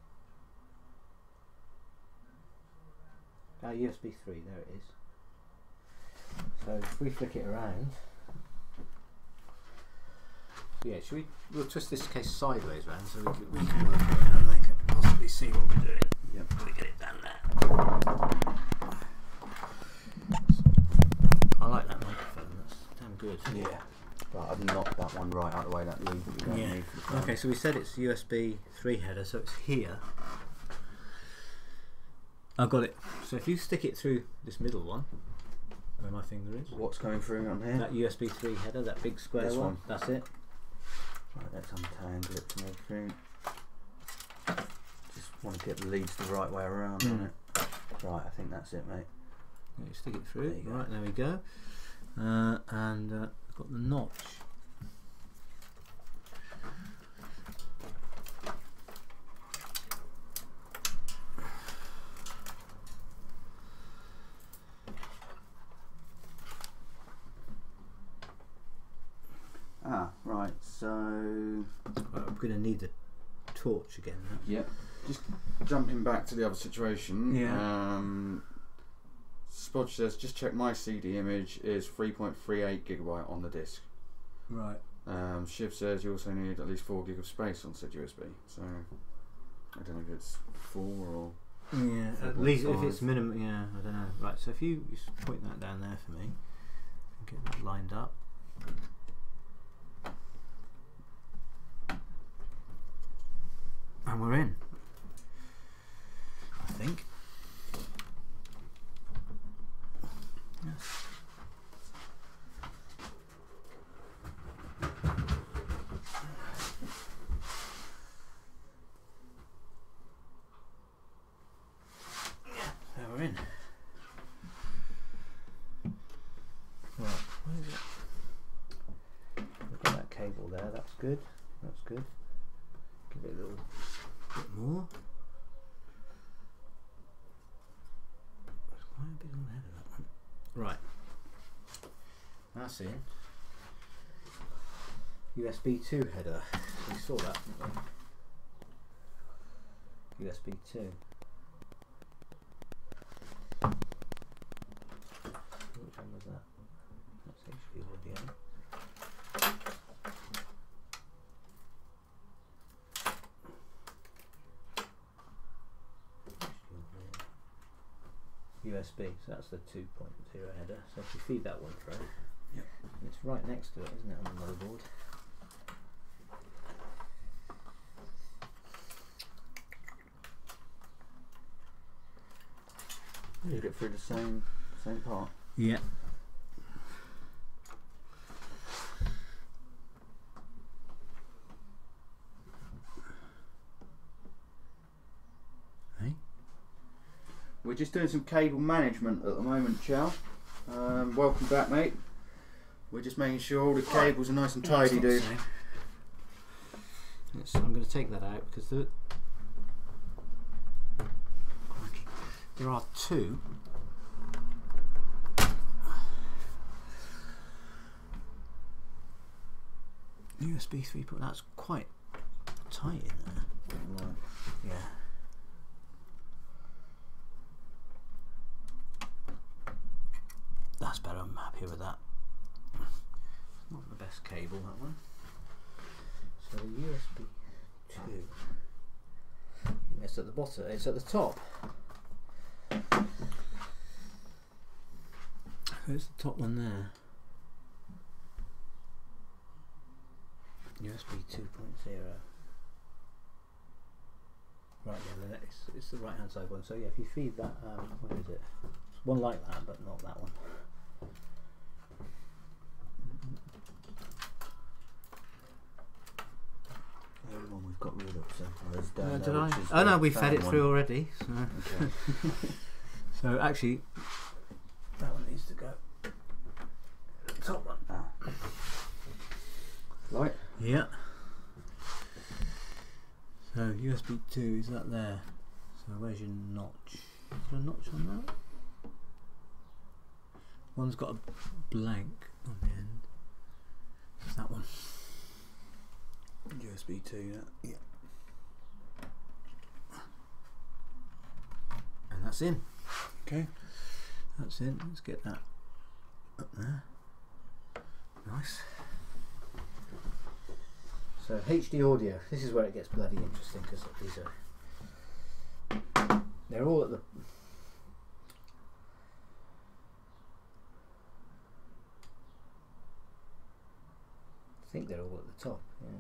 Ah, USB 3, there it is. So if we flick it around, yeah, we'll twist this case sideways round so we can work it out and they can possibly see what we're doing. Yep. We get it down there. I like that microphone, that's damn good. Yeah. Right, I've knocked that one right out of the way, that lead that we don't Yeah. need for the phone. Okay, so we said it's USB 3 header, so it's here. I've got it. So if you stick it through this middle one, where my finger is, What's coming through on here? that USB 3 header, that big square This one. that's it. Right, let's untangle it to make through. Just want to get the leads the right way around on it. Right, I think that's it, mate. You stick it through. There you go. Right, there we go. And I've got the notch. going to need the torch again. Huh? Yep. Just jumping back to the other situation. Yeah. Spodge says, just check my CD image is 3.38 gigabyte on the disk. Right. Shiv says you also need at least 4 gig of space on said USB. So I don't know if it's 4 or. Yeah, at least if it's minimum. Yeah, I don't know. Right. So if you just point that down there for me, get that lined up. And we're in. I think. Yes. So we're in. Right, where is it? We've got that cable there, that's good. That's good. Give it a little bit more. There's quite a bit on the head of that one. Right. That's in. USB 2 header. We saw that, didn't we? USB 2. Which one was that? That's HD audio. USB, so that's the 2.0 header. So if you feed that one through, yep. It's right next to it, isn't it, on the motherboard? You get through the same part. Yeah. Hey. We're just doing some cable management at the moment, Chow. Welcome back, mate. We're just making sure all the cables are nice and tidy, dude. I'm going to take that out because there are two USB 3. That's quite tight in there. Right. Yeah. That's better. I'm happy with that. Not the best cable, that one. So the USB 2. It's at the bottom. It's at the top. Where's the top one there? USB 2.0. Right, yeah, it's the right hand side one. So yeah, if you feed that, where is it? It's one like that, but not that one. The only one we've got rid of so far is down Did there, I? which is Oh no, the we fed it fan through one. already. So. Okay. So actually, that one needs to go. Top one. Ah. Right. Yeah. So USB 2 is that there. So where's your notch? Is there a notch on that? One's got a blank on the end. It's that one. USB 2, yeah. And that's in. Okay. That's in. Let's get that up there. Nice. So HD audio. This is where it gets bloody interesting because these are. They're all at the. I think they're all at the top. Yeah.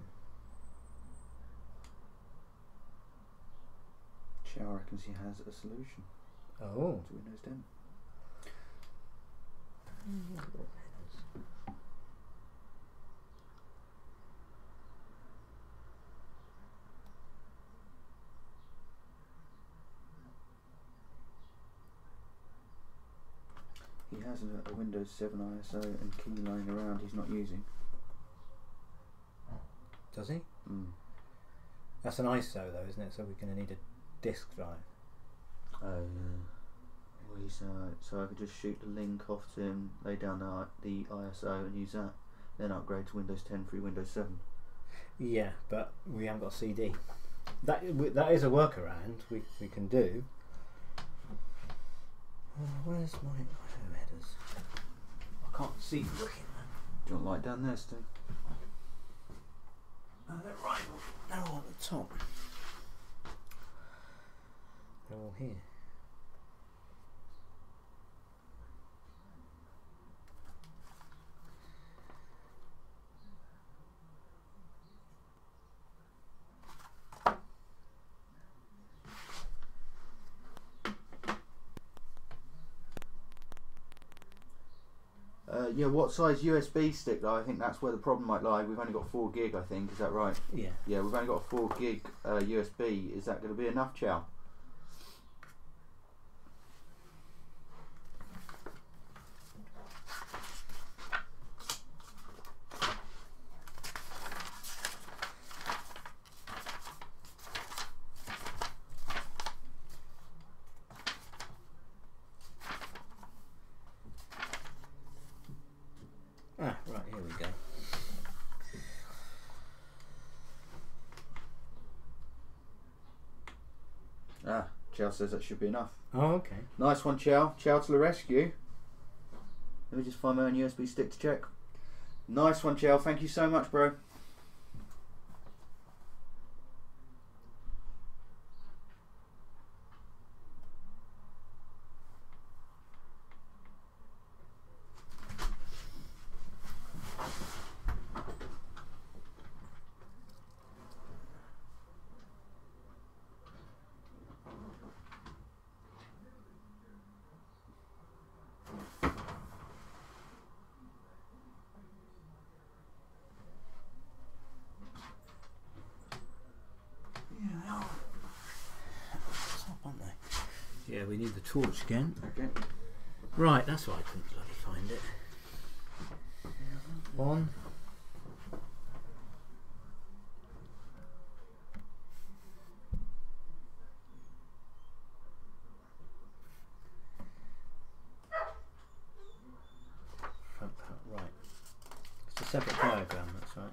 Chow reckons he has a solution Oh. to Windows 10. He has a Windows 7 ISO and key lying around he's not using. Does he? Mm. That's an ISO though, isn't it? So we're going to need a disk drive. Oh yeah. Well, so I could just shoot the link off to him, lay down the ISO and use that, then upgrade to Windows 10 through Windows 7. Yeah, but we haven't got a CD. That is a workaround we can do. Where's my headers? I can't see looking. Do you want light down there, Stu? Oh, they're right. They're all at the top. They're all here. Yeah, what size USB stick though? I think that's where the problem might lie. We've only got 4 gig, I think. Is that right? Yeah. Yeah, we've only got a 4 gig USB. Is that going to be enough, Chow? Ah, right, here we go. Ah, Chow says that should be enough. Oh, okay. Nice one, Chow. Chow to the rescue. Let me just find my own USB stick to check. Nice one, Chow. Thank you so much, bro. Yeah, we need the torch again. Okay. Right, that's why I couldn't bloody find it. One. Right. It's a separate diagram, that's right.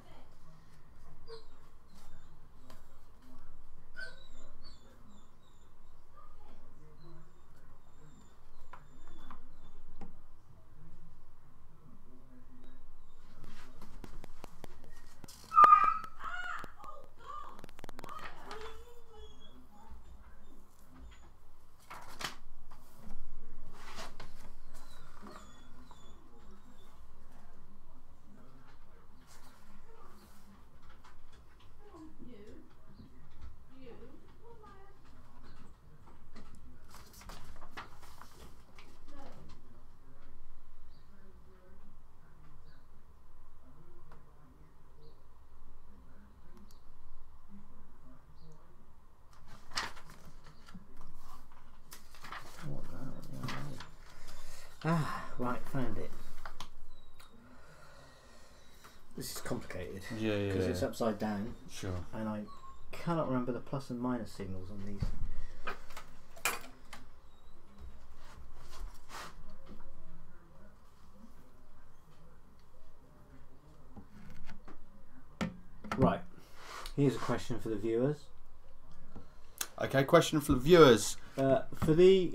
Ah, right, found it. This is complicated. Yeah, yeah. Because it's upside down. Sure. And I cannot remember the plus and minus signals on these. Right. Here's a question for the viewers. Okay, question for the viewers. For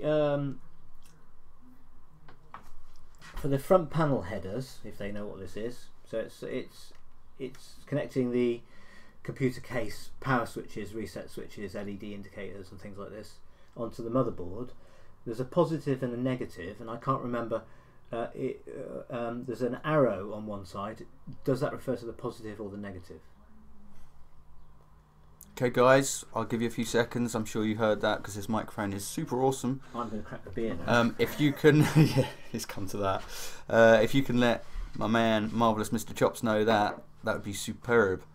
the front panel headers, if they know what this is, so it's connecting the computer case, power switches, reset switches, LED indicators, and things like this onto the motherboard. There's a positive and a negative, and I can't remember. There's an arrow on one side. Does that refer to the positive or the negative? Okay, guys, I'll give you a few seconds. I'm sure you heard that because this microphone is super awesome. I'm going to crack the beer now. If you can, yeah, it's come to that. If you can let my man, Marvellous Mr. Chops, know that, that would be superb.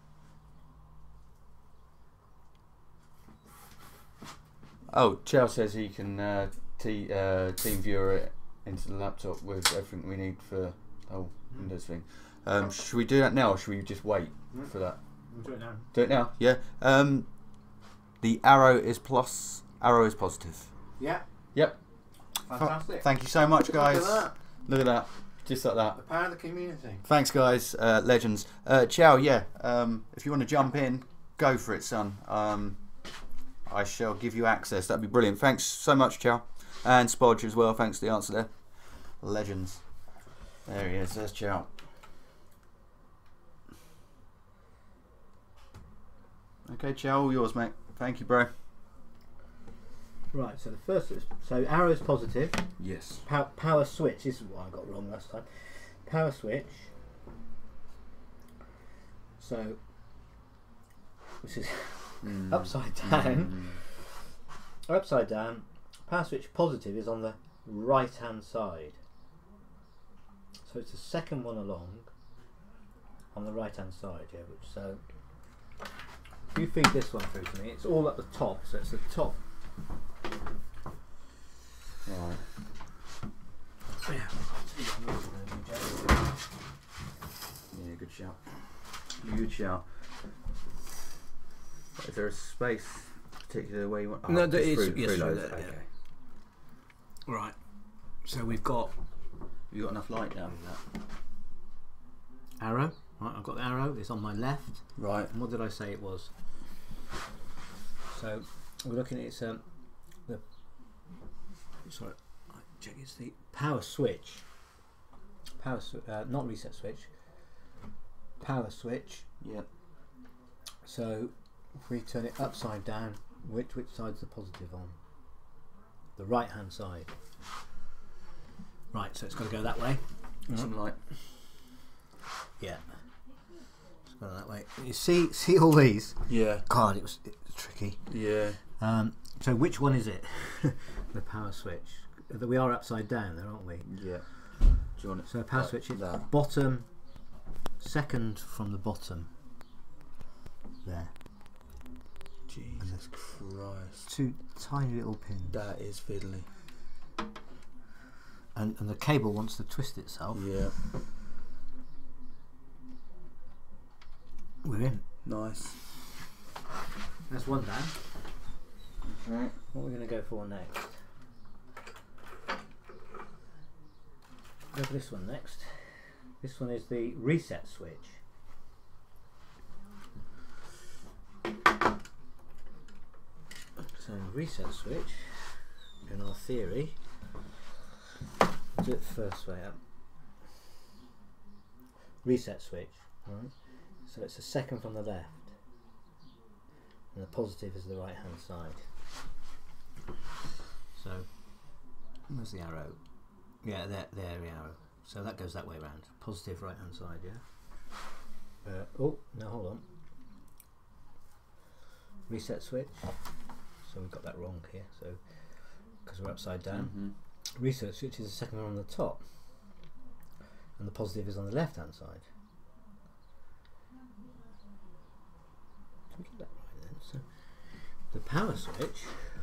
Oh, Chow says he can team viewer it into the laptop with everything we need for the whole Windows thing. Should we do that now, or should we just wait for that? We'll do it now. Do it now, yeah. The arrow is plus, arrow is positive. Yeah. Yep. Fantastic. Thank you so much, guys. Look at that. Look at that. Just like that. The power of the community. Thanks, guys. Legends. Chow, yeah. If you want to jump in, go for it, son. I shall give you access. That'd be brilliant. Thanks so much, Chow. And Spodge as well. Thanks for the answer there. Legends. There he is. There's Chow. Okay, Chow, all yours, mate. Thank you, bro. Right, so the first is, so arrow is positive. Yes. Power switch, this is what I got wrong last time. Power switch. So, this is upside down. Upside down. Power switch positive is on the right hand side. So it's the second one along on the right hand side, yeah. Which, so, if you feed this one through to me, it's all at the top, so it's the top. Right. Yeah, Good shout. Good shout. Is there a space particular way you want? No, just it's through through loads. there, Okay. yeah. Right. So we've got You got enough light down with that? arrow. Right, I've got the arrow. It's on my left. Right. And what did I say it was? So we're looking at check it's the power switch. Not reset switch. Power switch. Yep. So if we turn it upside down, which side's the positive on? The right hand side. Right, so it's got to go that way. Some light. Yeah. It's got to go that way. You see all these? Yeah. God, it was tricky. Yeah. So which one is it? The power switch. We are upside down there, aren't we? Yeah. Do you want it? So power switch is that. bottom, second from the bottom. There. Jesus Christ. Two tiny little pins. That is fiddly. And the cable wants to twist itself. Yeah. We're in. Nice. That's one down. Okay. What are we going to go for next? Go for this one next. This one is the reset switch. So reset switch, in our theory, do it first way up. Reset switch, right? So it's the second from the left, and the positive is the right hand side. So where's the arrow? Yeah, there the arrow. So that goes that way round. Positive right hand side, yeah. Oh no, hold on. Reset switch. So we've got that wrong here. So because we're upside down. Reset switch is the second one on the top, and the positive is on the left hand side. Did we get that right then? So the power switch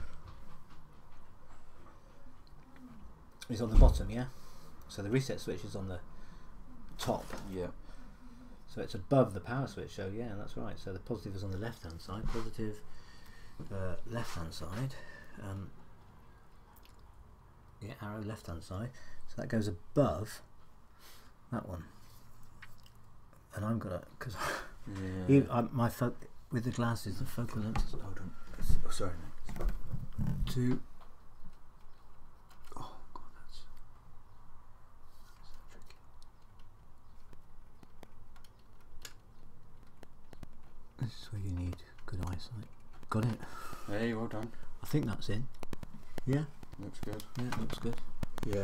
is on the bottom, yeah? So the reset switch is on the top. Yeah. So it's above the power switch, so yeah, that's right. So the positive is on the left hand side, positive left hand side. Yeah, arrow left hand side. So that goes above that one. And I'm gonna, because with the glasses, the focal length is, Hold on. Oh, sorry. to Oh God, that's so tricky. this is where you need good eyesight. Got it. Hey, well done. I think that's in. Yeah, Looks good. yeah, it looks good. Yeah.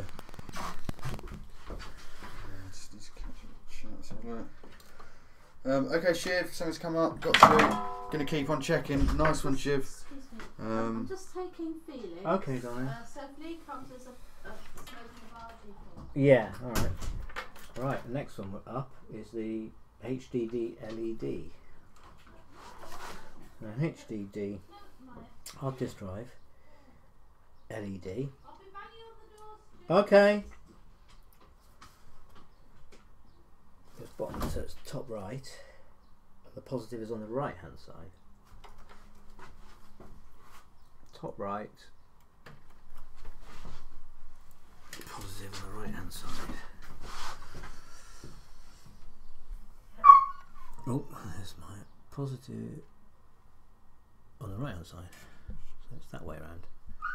Just catch it. Let's have a look. Okay, Shiv, something's come up. Got to. Gonna keep on checking. Nice one, Shiv. Excuse me. I'm just taking feelings. Okay, darling. So if Lee comes as a smoking bar people. Yeah, alright. Right, the next one up is the HDD LED. Now, HDD hard disk drive LED. I'll be banging on the doors. Okay. It's bottom, so it's top right. The positive is on the right hand side. Top right. Positive on the right hand side. Oh, there's my positive on the right hand side. So it's that way around.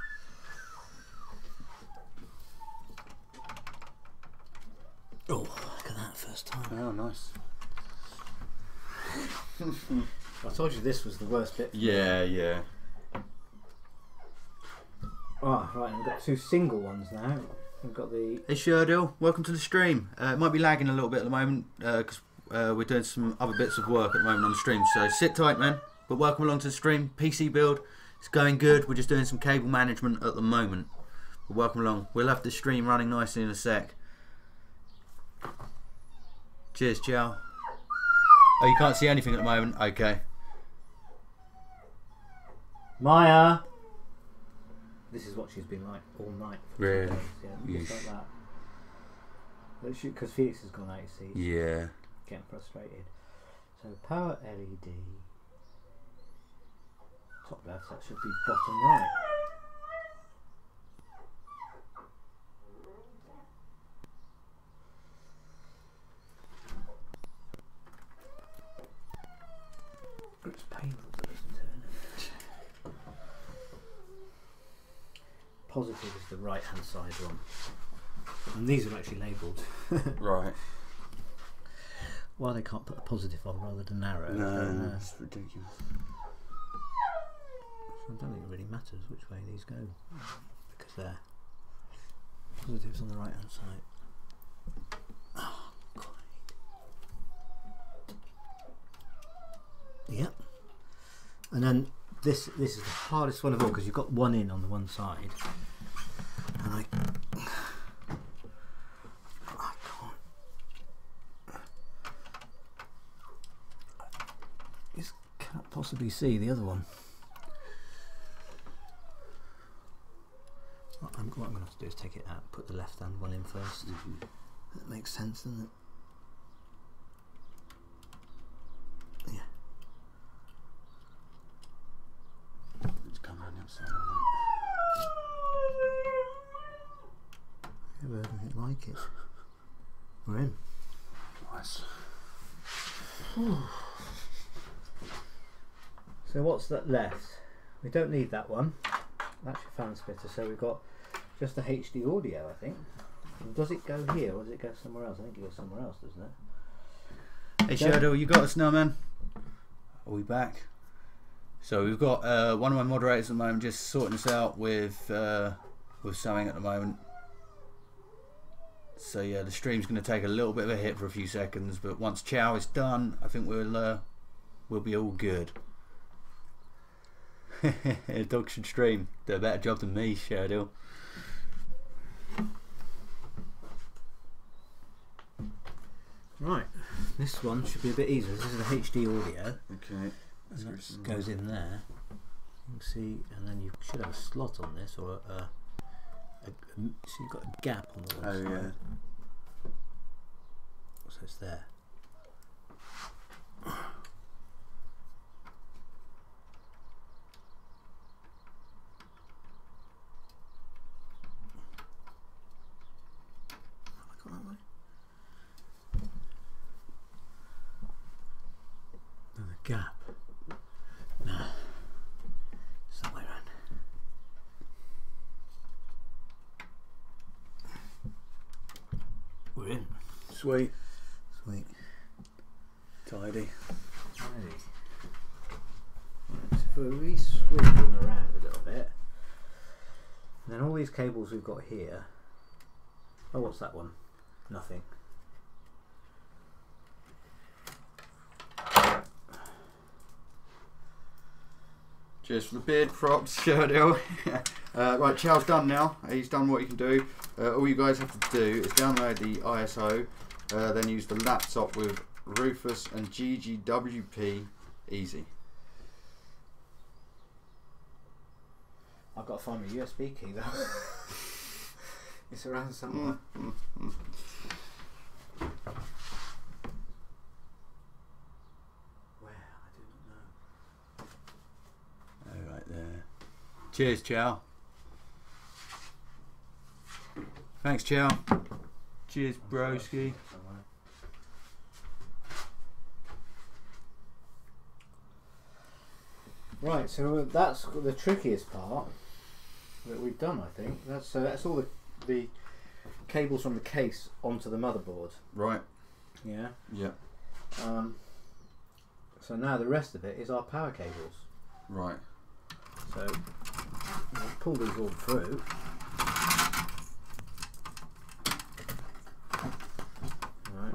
Oh, look at that first time. Oh, nice. I told you this was the worst bit. Yeah, yeah. Oh, right, we've got two single ones now. We've got the... Hey Sherdil, welcome to the stream. It might be lagging a little bit at the moment because we're doing some other bits of work at the moment on the stream, so sit tight, man. But welcome along to the stream. PC build, it's going good. We're just doing some cable management at the moment. But welcome along. We'll have the stream running nicely in a sec. Cheers, Chow. Oh, you can't see anything at the moment? Okay. Maya! This is what she's been like all night. Really? Yeah, just like that. Because Felix has gone out, you see. Yeah. Getting frustrated. So power LED. Top left, that should be bottom right. It's painful to listen to. Positive is the right hand side one. And these are actually labelled. Right. Why they can't put the positive on rather than arrow? No, that's ridiculous. I don't think it really matters which way these go because they're positives on the right hand side. Oh, God. Yep. And then this is the hardest one of all because you've got one in on the one side, and I can't. I just can't possibly see the other one. What I'm going to have to do is take it out, put the left hand one in first. That makes sense, doesn't it? Yeah. It's come around the outside. Yeah, but I don't like it. We're in. Nice. So what's that left? We don't need that one. That's your fan splitter. So we've got just the HD audio, I think. And does it go here or does it go somewhere else? I think it goes somewhere else, doesn't it? Hey Sherdil, you got us now, man? Are we back? So we've got one of my moderators at the moment just sorting this out with something at the moment. So yeah, the stream's going to take a little bit of a hit for a few seconds, but once Chow is done, I think we'll be all good. Dog should stream. Do a better job than me, Sherdil. Right, this one should be a bit easier. This is the HD audio. Okay. And that goes in there. You can see, and then you should have a slot on this, or so you've got a gap on the one side. Yeah. So it's there. Gap. No. It's that way around. We're in. Sweet. Sweet. Tidy. Tidy. Right, so if we swing them around a little bit, then all these cables we've got here. Oh, what's that one? Nothing. Cheers for the beard props, Sherdil. Right, Chow's done now. He's done what he can do. All you guys have to do is download the ISO, then use the laptop with Rufus and GGWP. Easy. I've got to find my USB key though. It's around somewhere. Cheers, Chow. Thanks, Chow. Cheers, broski. Right, so that's the trickiest part that we've done, I think. That's all the cables from the case onto the motherboard. Right. Yeah. Yeah. So now the rest of it is our power cables. Right. So we'll pull these all through. Right.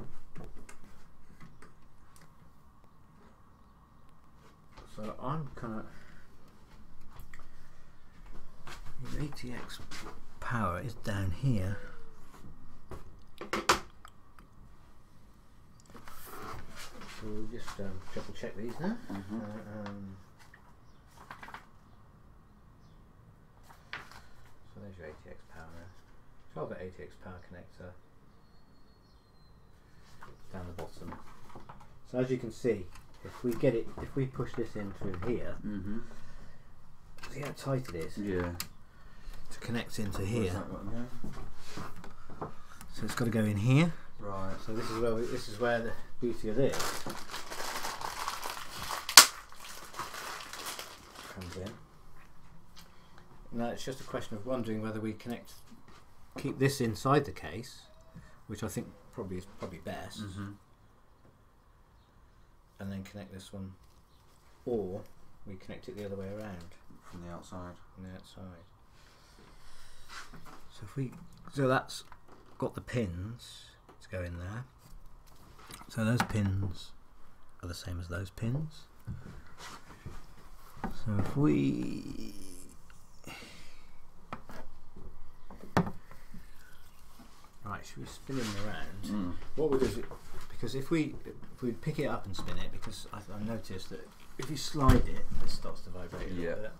So I'm kind of the ATX power is down here. So we'll just triple check these now. So there's your ATX power. 12 ATX power connector down the bottom. So as you can see, if we push this in through here, see how tight it is Yeah. to connect into Where's here. that one go? So it's got to go in here. Right. So this is where the beauty of this comes in. Now it's just a question of wondering whether we keep this inside the case, which I think is probably best, and then connect this one, or we connect it the other way around From the outside. from the outside. So that's got the pins to go in there. So those pins are the same as those pins. So if we should we spin them around? What we'll do is, because if we pick it up and spin it, because I noticed that if you slide it, it starts to vibrate a little bit.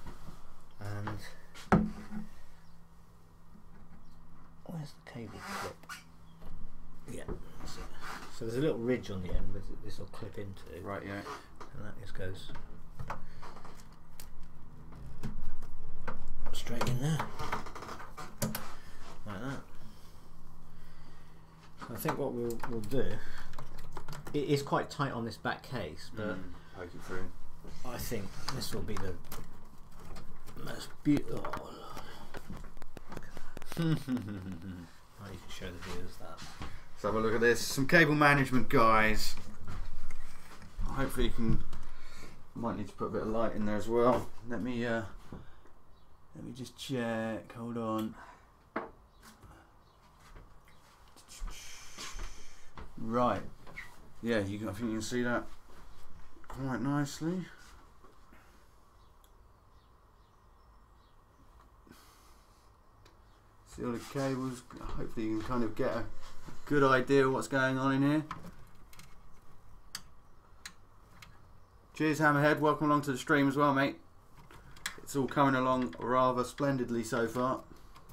And where's the cable clip? Yeah, that's it. So there's a little ridge on the end where this will clip into. Right, yeah. And that just goes straight in there. Like that. So I think what we'll do, it is quite tight on this back case, but poke it through. I think this will be the most beautiful. Oh, you can show the viewers that. Let's have a look at this. Some cable management, guys. Hopefully you can. Might need to put a bit of light in there as well. Let me just check. Hold on. Right. Yeah, I think you can see that quite nicely. See all the cables. Hopefully you can kind of get a good idea of what's going on in here. Cheers, Hammerhead. Welcome along to the stream as well, mate. It's all coming along rather splendidly so far.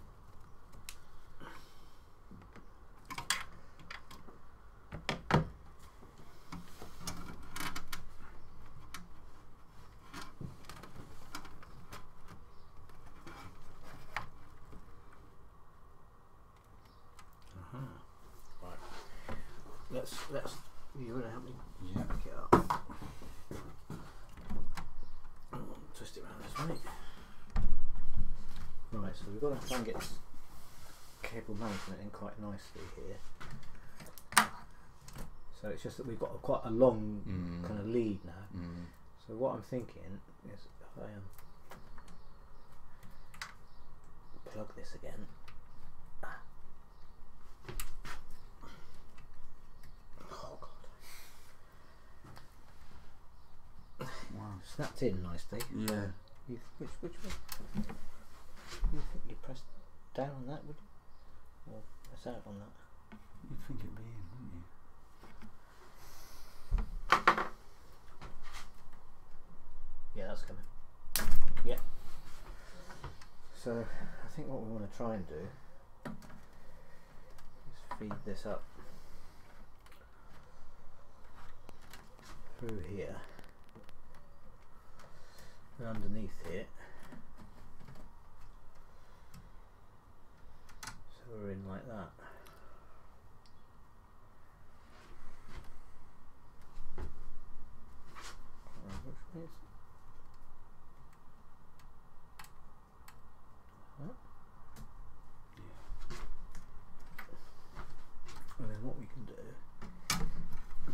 Let's. You want to help me? Yeah. Pick it up. Twist it around this way. Right, so we've got to try and get cable management in quite nicely here. So it's just that we've got quite a long kind of lead now. So what I'm thinking is if I plug this again. Wow. Snapped in nicely. Yeah. Which way? You think you press down on that, would you? Or press out on that? You'd think it'd be in, wouldn't you? Yeah, that's coming. Yeah. So I think what we want to try and do is feed this up through here. And underneath it, so we're in like that. Which way is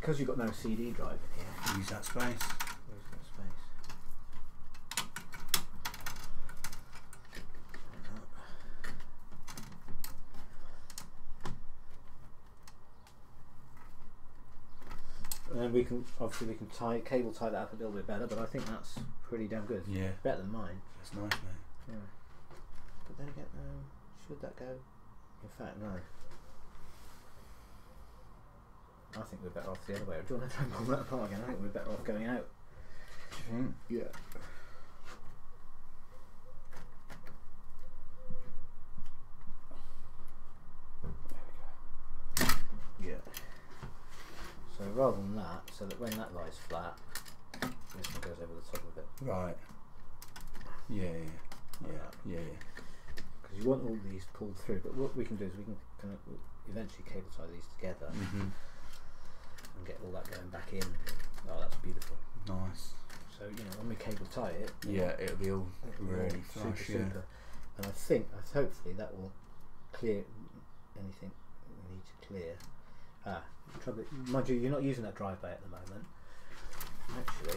because you've got no CD drive in here, Use that space. where's that space? And then we can cable tie that up a little bit better, but I think that's pretty damn good. Yeah, Better than mine. that's nice, mate. Yeah. But then again, should that go? In fact, no. I think we're better off the other way. Do you want to try and pull that apart again? I think we're better off going out. Do you think? Yeah. Yeah. So rather than that, so that when that lies flat, this one goes over the top of it. Right. Yeah, Like yeah, that. yeah, yeah. Because you want all these pulled through, but what we can do is we can kind of eventually cable tie these together Mhm. and get all that going back in. Oh, that's beautiful. Nice. So you know when we cable tie it, Yeah, it'll be all it'll be really all flush. super, Yeah. super. And I think hopefully that will clear anything we need to clear. Trouble, mind you, you're not using that drive bay at the moment. Actually,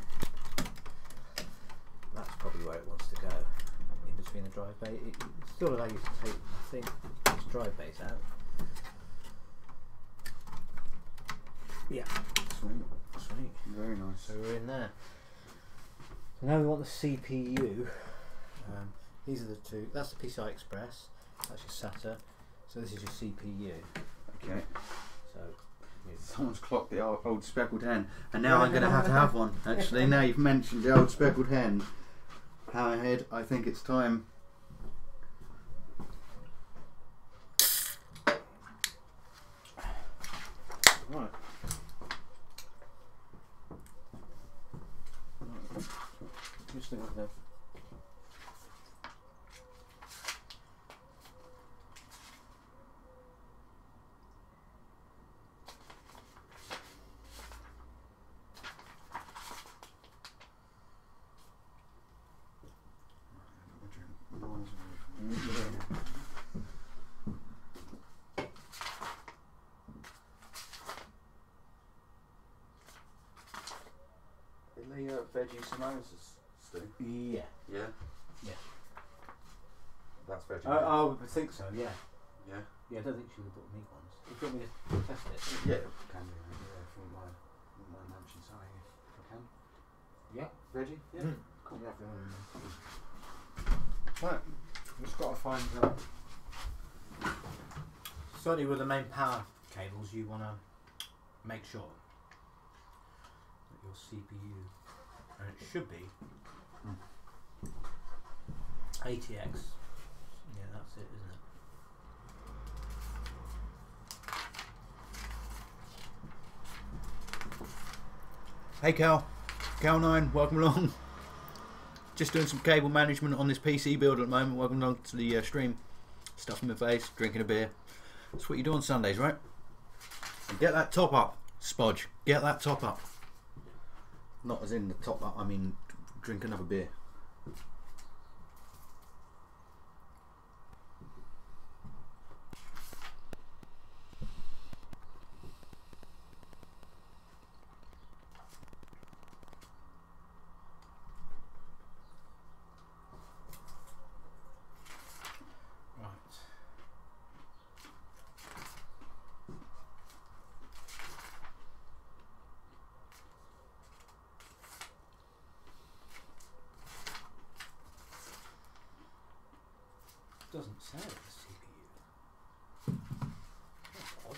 that's probably where it wants to go, in between the drive bay. It still allows you to take, I think, this drive bays out. Yeah, Sweet. sweet. Very nice. So we're in there. So now we want the CPU. These are the two. That's the PCI Express. That's your SATA. So this is your CPU. Okay. So Someone's clocked the old speckled hen, and now I'm going to have one. Actually, now you've mentioned the old speckled hen, Hammerhead, I think it's time. right. Just think of that. Veggie samosas, Stu? Yeah. Yeah? Yeah. That's veggie. I would think so. Yeah. Yeah? Yeah. I don't think she would put meat ones. Do you want me to test it? Yeah, can do. Yeah, from my mention, sorry, if I can. Yeah. Veggie? Yeah. Mm. Cool. Right. Just got to find. Certainly, with the main power cables, you want to make sure that your CPU, and it should be ATX. Yeah, that's it, isn't it? Hey Cal, Cal9, welcome along. Just doing some cable management on this PC build at the moment. Welcome along to the stream. Stuffing my face, drinking a beer. That's what you do on Sundays, right? And get that top up, Spodge. Get that top up. Not as in the top up, I mean drink another beer. Doesn't say the CPU. That's odd.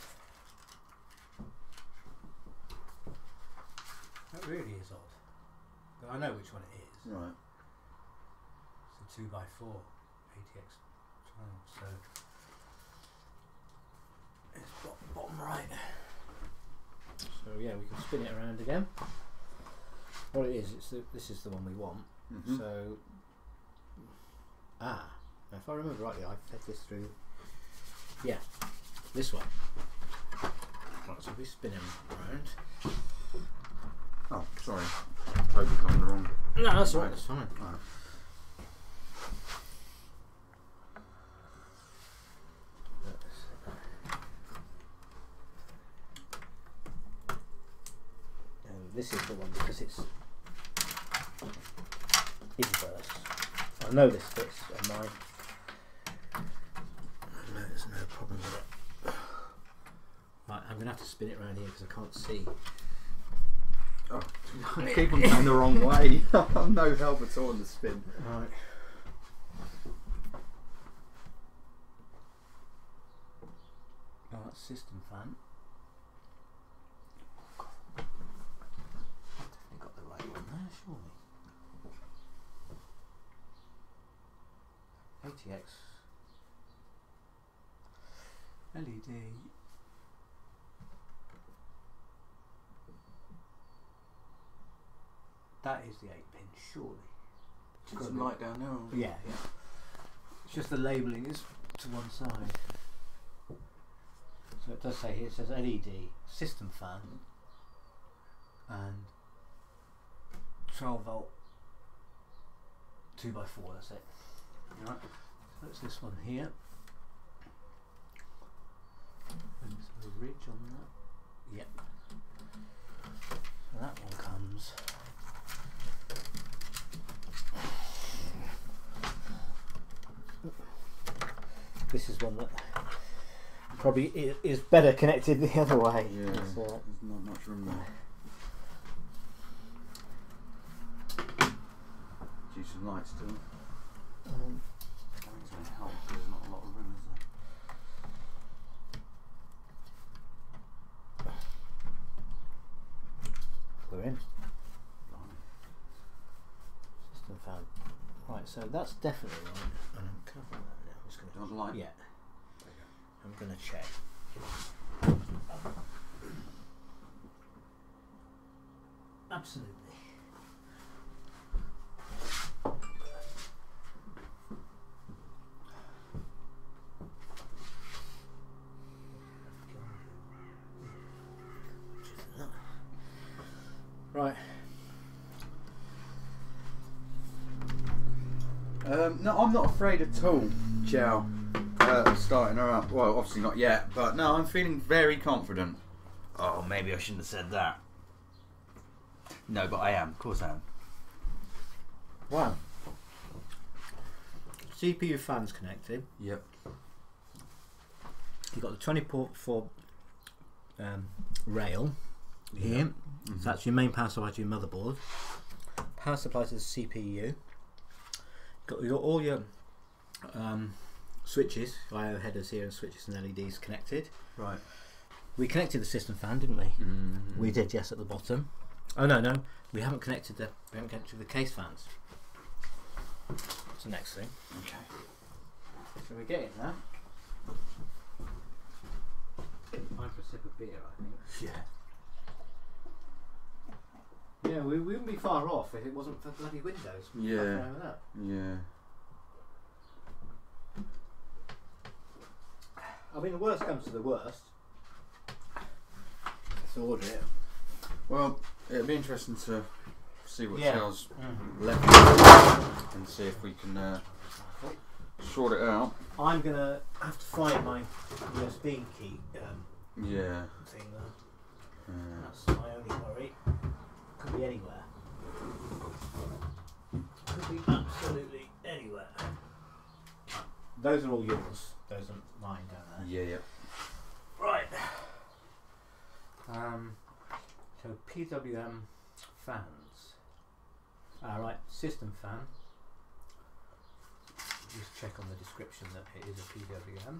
That really is odd. But I know which one it is. Right. It's a 2x4 ATX 12. So it's bottom right. So yeah, we can spin it around again. What it is, this is the one we want. Mm-hmm. So now if I remember rightly, I fed this through. Yeah, this one. Right, so we spin him around. Oh, sorry. Totally gone the wrong. No, that's alright. That's fine. Right. this is the one because it's inverse. I know this fits on mine. No, there's no problem with it. Right, I'm going to have to spin it around here because I can't see. Oh, I keep on going the wrong way. I'm no help at all in the spin. Right. Oh, that's system fan. Definitely got the right one there, surely. ATX LED. That is the 8-pin, surely. Got some light down there. Yeah, yeah. It's just the labelling is to one side. So it does say here, it says LED, system fan, and 12 volt 2x4, that's it. Right. So it's this one here. And there's a ridge on that. Yep. So that one comes. This is one that probably is better connected the other way. Yeah, there's not much room there. Use some light still. I think it's going to help. There's not a lot of room, is there? We're in. System fan. Right, so that's definitely right. And I'm covering that now. I'm just going to. Do you want the light? Yeah. I'm going to check. Absolutely. Right. No, I'm not afraid at all, Joe. Starting her up. Well, obviously not yet, but no, I'm feeling very confident. Oh, maybe I shouldn't have said that. No, but I am. Of course I am. Wow. CPU fans connected. Yep. You've got the 24 rail here. Mm-hmm. So that's your main power supply to your motherboard. Power supply to the CPU. You've got all your switches, IO headers here, and switches and LEDs connected. Right. We connected the system fan, didn't we? Mm-hmm. We did, yes, at the bottom. Oh no, we haven't connected the case fans. That's the next thing. Okay. Shall we get it now? Time for a sip of beer, I think. Yeah. Yeah, we wouldn't be far off if it wasn't for bloody windows. Yeah. Nothing wrong with that. Yeah. I mean, the worst comes to the worst. Let's order it. Well, it'll be interesting to see what Yeah. Charles left and see if we can sort it out. I'm gonna have to find my USB key Yeah. thing though. That's my only worry. Could be anywhere. Could be absolutely anywhere. Those are all yours. Those are mine down there. Yeah, yeah. Right. So PWM fans. Right, system fan. Just check on the description that it is a PWM.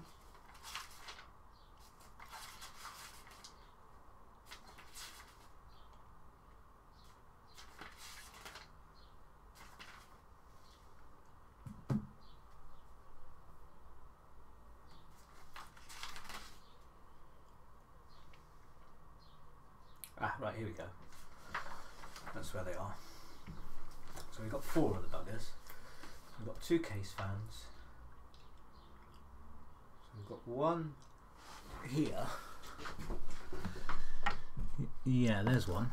Right, here we go. That's where they are. So we've got 4 of the buggers. We've got 2 case fans. So we've got one here. Yeah, there's one.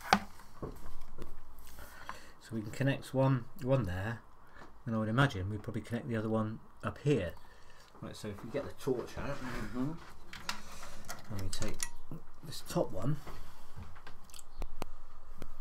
So we can connect one there, and I would imagine we'd probably connect the other one up here. Right, so if we get the torch out, and we take this top one,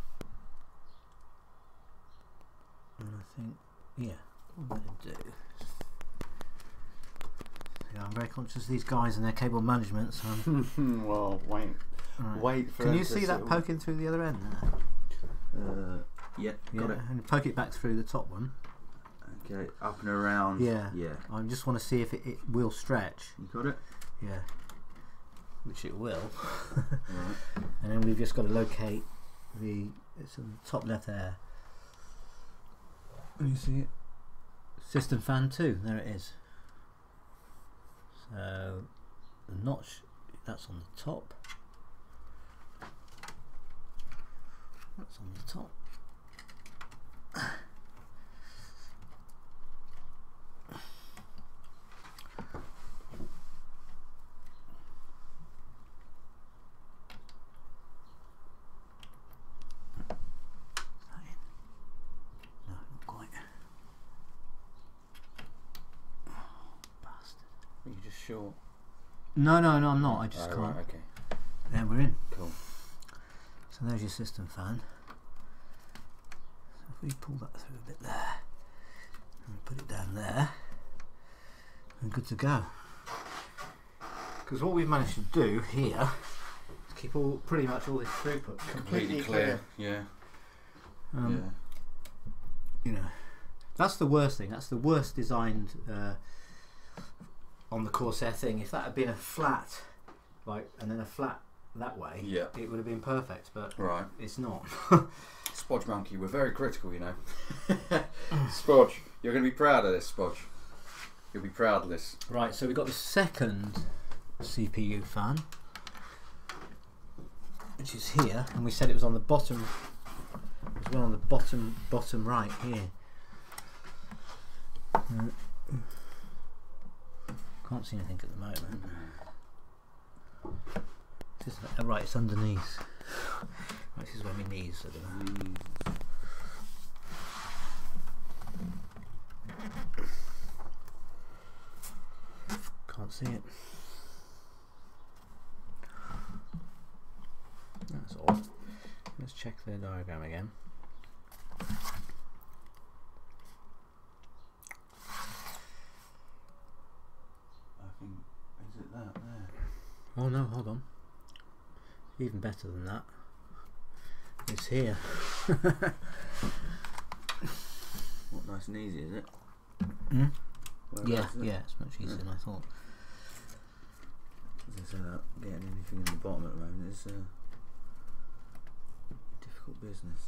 think, yeah, what I'm going to do. Yeah, I'm very conscious of these guys and their cable management. So well, wait. right. Wait for Can them you to see that settle. poking through the other end there? Yeah, Yeah, got it. and poke it back through the top one. Okay, up and around. Yeah. Yeah. I just want to see if it will stretch. You got it? Yeah. Which it will. Alright. And then we've just got to locate it's in the top left there. Can you see it? System fan 2, there it is. So the notch, that's on the top. That's on the top. No, not quite. Oh, bastard. Are you just short? No, I'm not. I just Oh, can't. right, okay. There, we're in. Cool. So there's your system fan. So if we pull that through a bit there and put it down there, and good to go. Because what we've managed to do here is keep pretty much all this throughput completely clear. Yeah. You know, that's the worst thing. That's the worst designed on the Corsair thing. If that had been a flat, like, and then a flat that way, Yeah. it would have been perfect. But Right. it's not. Spodge Monkey, we're very critical, you know. Spodge, you're going to be proud of this, Spodge. You'll be proud of this. Right, so we've got the second CPU fan, which is here, and we said it was on the bottom. There's one on the bottom right here. Can't see anything at the moment. Right, it's underneath. Right, this is where my knees are. Can't see it. That's odd. Let's check the diagram again. I think, is it that there? Oh no, hold on. Even better than that. It's here. What, nice and easy, is it? Hmm? Whereabouts Yeah, is it? yeah, it's much easier than I thought. As I said, getting anything in the bottom at the moment is difficult business.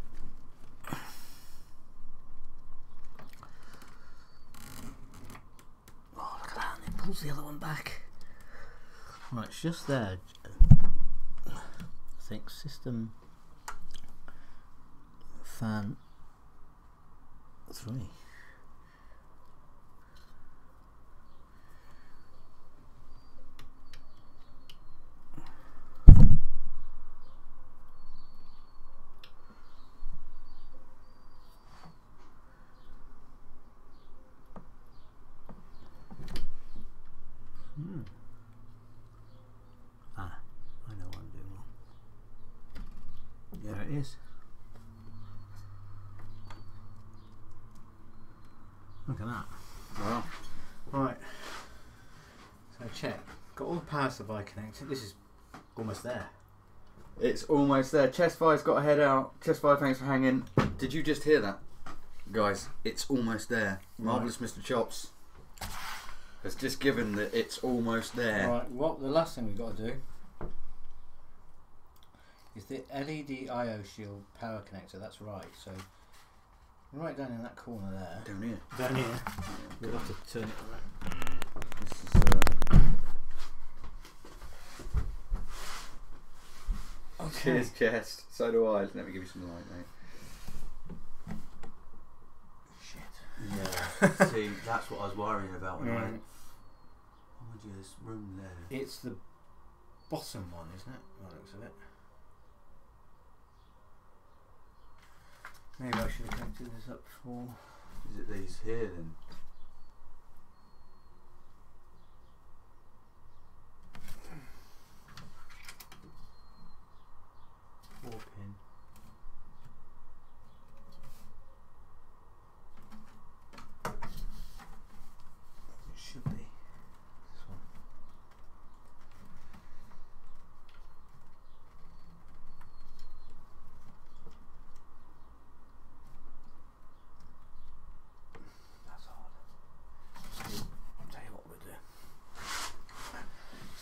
Oh, look at that, and it pulls the other one back. Right, it's just there. I think system fan 3. I know what I'm doing wrong. Yeah. There it is. Look at that. Wow. Right. So check. Got all the power supply connected. This is almost there. It's almost there. Chestfire's got to head out. Chestfire, thanks for hanging. Did you just hear that? Guys, it's almost there. Marvellous Mr. Chops has just given that it's almost there. Right, what the last thing we've got to do is the LED IO shield power connector. That's right. So right down in that corner there. Down here. Down here. We'll have to turn it around. This is, Okay. cheers, Chest. So do I. Let me give you some light, mate. Shit. Yeah. See, that's what I was worrying about when I. Mm. Oh, would you this room there? It's the bottom one, isn't it? By the looks of it. Maybe I should have connected this up before. Is it these here then?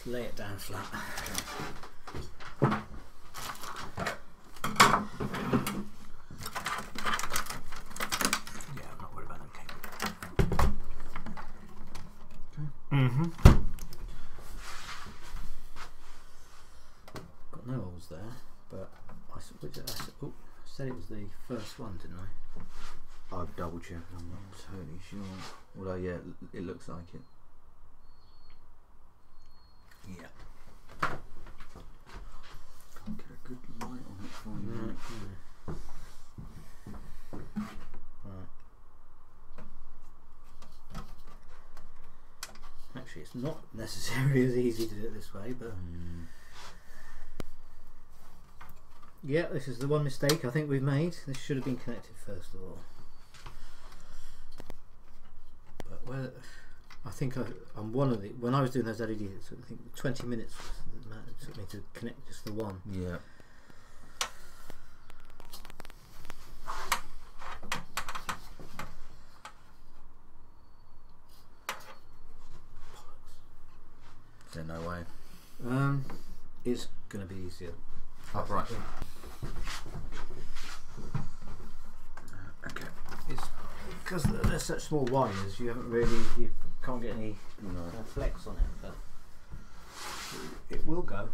lay it down flat. Yeah, I'm not worried about them cables. Got no holes there, but I said it was the first one, didn't I? I'll double check. I'm not totally sure. Although, yeah, it looks like it. Yeah. Can't get a good light on it for you. Right. Actually, it's not necessarily as easy to do it this way, but yeah, this is the one mistake I think we've made. This should have been connected first of all. But where I think I'm one of the when I was doing those LEDs, it took, I think 20 minutes it took me to connect just the one. Yeah. Is there no way? It's going to be easier. Upright. Okay. It's because they're such small wires. You can't get any flex on it, but it will go.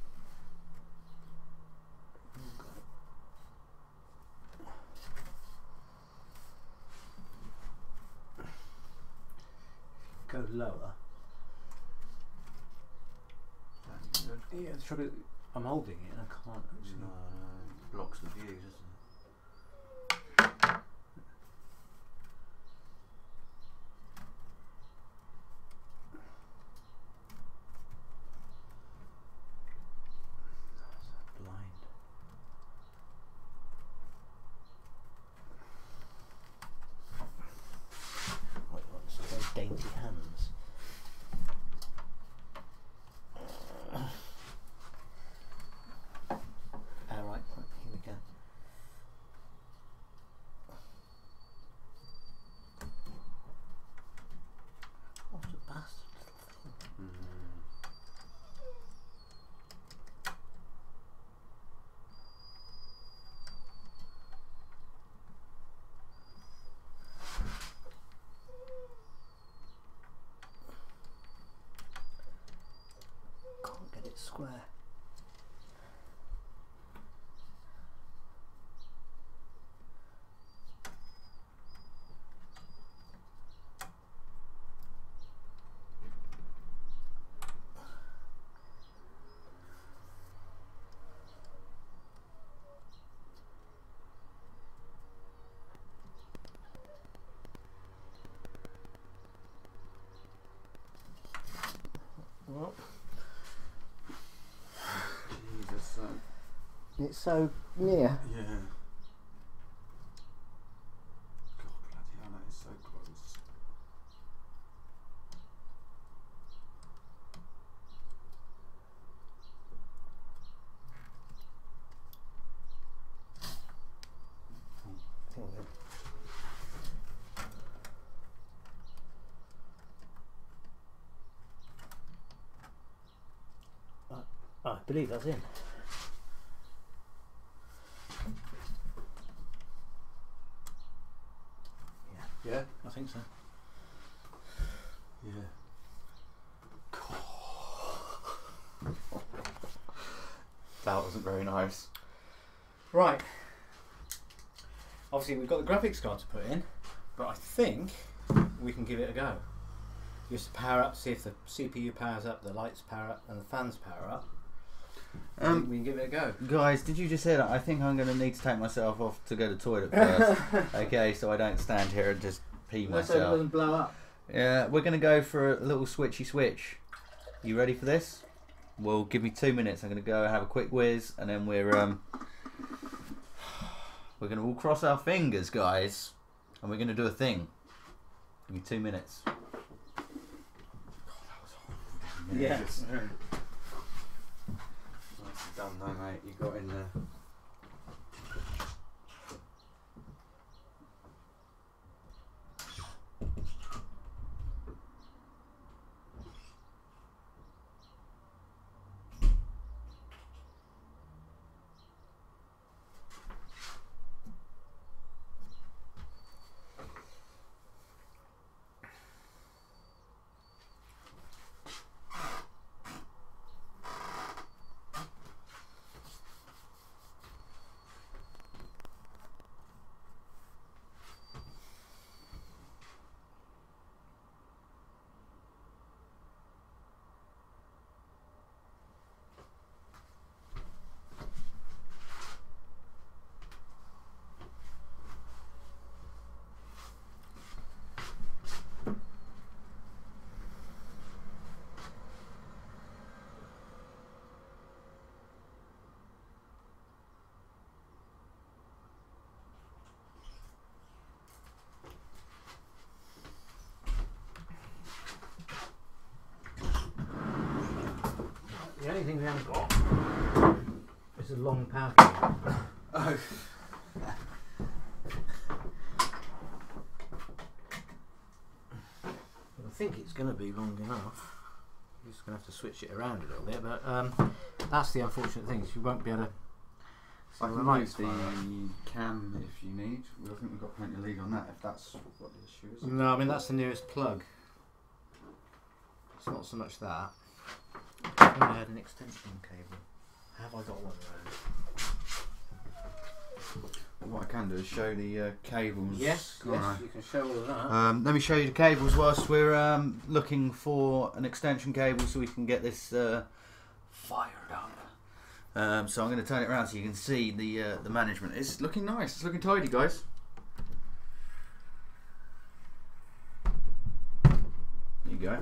Go lower. Yeah, the trouble is, I'm holding it and I can't actually. No, blocks the view, doesn't it? Blind. What you want? Those dainty hands. Alright, here we go. What a bastard little thing. Can't get it square. Well, Jesus, it's so near. yeah. God, bloody hell, that is so close. I believe that's in. Yeah. I think so. Yeah. That wasn't very nice. Right. Obviously, we've got the graphics card to put in, but I think we can give it a go. Just power up, see if the CPU powers up, the lights power up, and the fans power up. I think we can give it a go. Guys, did you just hear that? I think I'm going to need to take myself off to go to the toilet first. Okay, so I don't stand here and just pee Let's hope it myself. doesn't blow up. Yeah, we're going to go for a little switchy switch. You ready for this? Well, give me 2 minutes. I'm going to go have a quick whiz, and then we're going to all cross our fingers, guys, and we're going to do a thing. Give me 2 minutes. God, that was horrible. Yeah. Nicely done, though, mate. You got in there. only thing we haven't got is a long power cable. Oh. I think it's going to be long enough. You're just going to have to switch it around a little bit, but that's the unfortunate thing, is you won't be able to. I can might use the cam if you need. I think we've got plenty of lead on that if that's what the issue is. No, I mean that's the nearest plug. It's not so much that. I had an extension cable. Have I got one of those? What I can do is show the cables. Yes, can't I? you can show all of that. Let me show you the cables whilst we're looking for an extension cable so we can get this fired up. So I'm going to turn it around so you can see the management. It's looking nice. It's looking tidy, guys. There you go.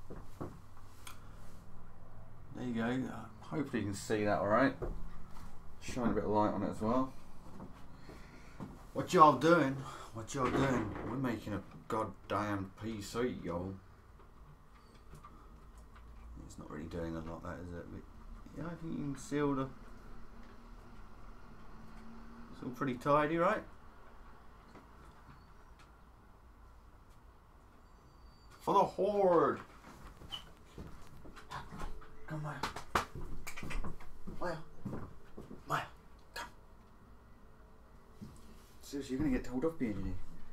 There you go. Hopefully you can see that all right. Shine a bit of light on it as well. What y'all doing? What y'all doing? We're making a goddamn PC, yo. It's not really doing a lot, that is it? But yeah, I think you can see all the. It's all pretty tidy, right? For the horde! Come Maya. Maya. Maya, come. Seriously, you're gonna get told off being in here.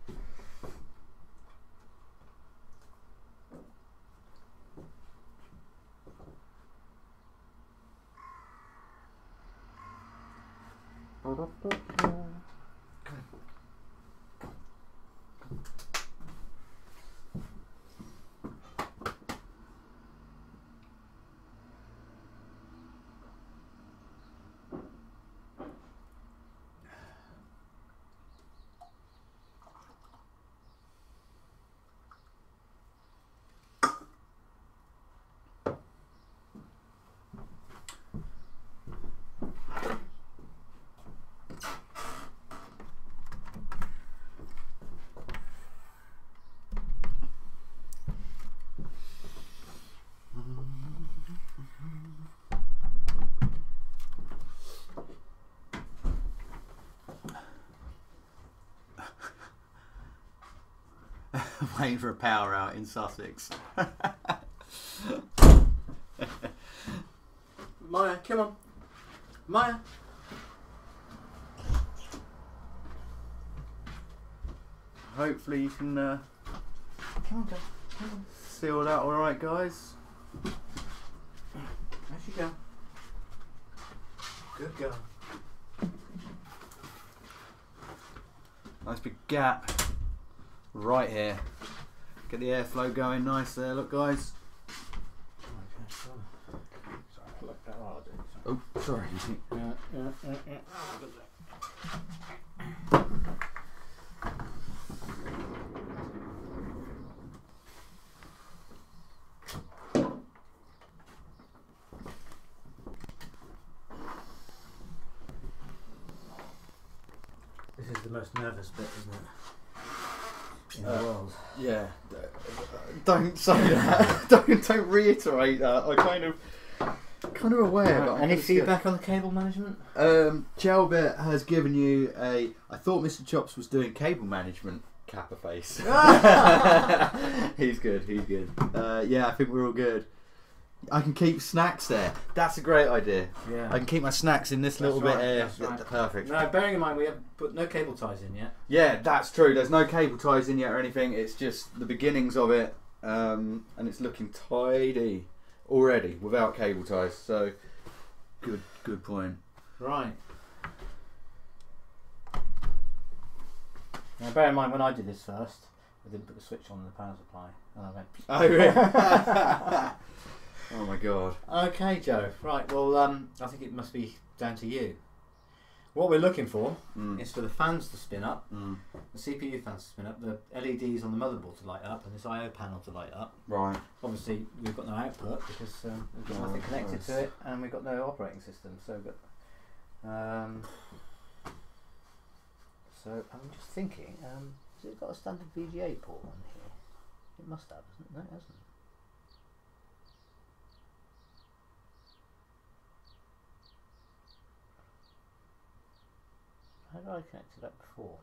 Waiting for a power out in Sussex. Maya, come on. Maya. Hopefully you can Come on, go. Come on. seal that alright, guys. There she go. Good girl. Nice big gap right here. Get the airflow going nice there, look guys. Oh, sorry. This is the most nervous bit, isn't it? In the world. Yeah. Don't say that. don't reiterate that. I kind of aware. But Any feedback on the cable management? Chelbit has given you a. I thought Mr. Chops was doing cable management. Kappa face. He's good. He's good. Yeah, I think we're all good. I can keep snacks there. That's a great idea. Yeah. I can keep my snacks in this little bit here. That's right. Perfect. No, bearing in mind we have put no cable ties in yet. Yeah, that's true. There's no cable ties in yet or anything. It's just the beginnings of it, and it's looking tidy already without cable ties. So, good point. Right. Now, bear in mind when I did this first, I didn't put the switch on the power supply, and I went. Oh, really? Oh my god. Okay, Joe. Right. Well, I think it must be down to you. What we're looking for is for the fans to spin up, the CPU fans to spin up, the LEDs on the motherboard to light up, and this I/O panel to light up. Right. Obviously, we've got no output because we've got nothing connected to it, and we've got no operating system. So, I'm just thinking, has it got a standard VGA port on here? It must have, hasn't it? No, it hasn't. did I connect it up before?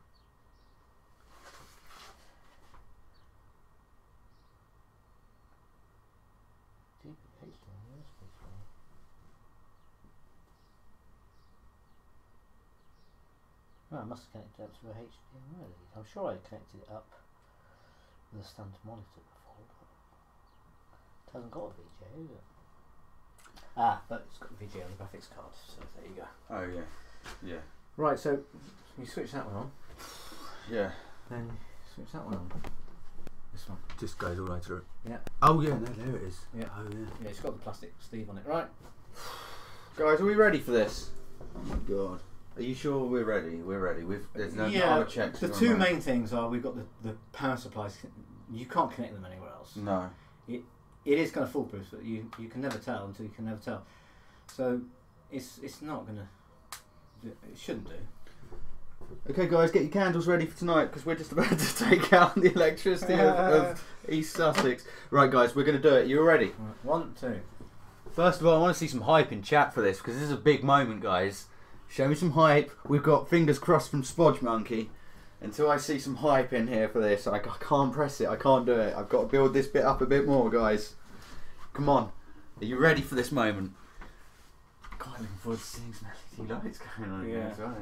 I must have connected it up to a HDMI lead. I'm sure I connected it up with a standard monitor before. It hasn't got a VGA, has it? Ah, but it's got a VGA on the graphics card, so there you go. Oh yeah, yeah, Right, so you switch that one on, yeah. then switch that one on. This one. Just goes all the way through. Yeah. Oh yeah, no, there it is. Yeah. Oh yeah. Yeah, it's got the plastic sleeve on it. Right. Guys, are we ready for this? Oh my god. Are you sure we're ready? We're ready. There's no other checks. The two main things are we've got the power supplies. You can't connect them anywhere else. No. It is kind of foolproof, but you can never tell until you can never tell. So it's not gonna. It shouldn't do. Okay, guys, get your candles ready for tonight because we're just about to take out the electricity of East Sussex. Right, guys, we're going to do it. You all ready? Right, 1, 2. First of all, I want to see some hype in chat for this because this is a big moment, guys. Show me some hype. We've got fingers crossed from Spodge Monkey. Until I see some hype in here for this, I can't press it. I can't do it. I've got to build this bit up a bit more, guys. Come on. Are you ready for this moment? God, I'm looking forward to seeing some LED lights going on here as well.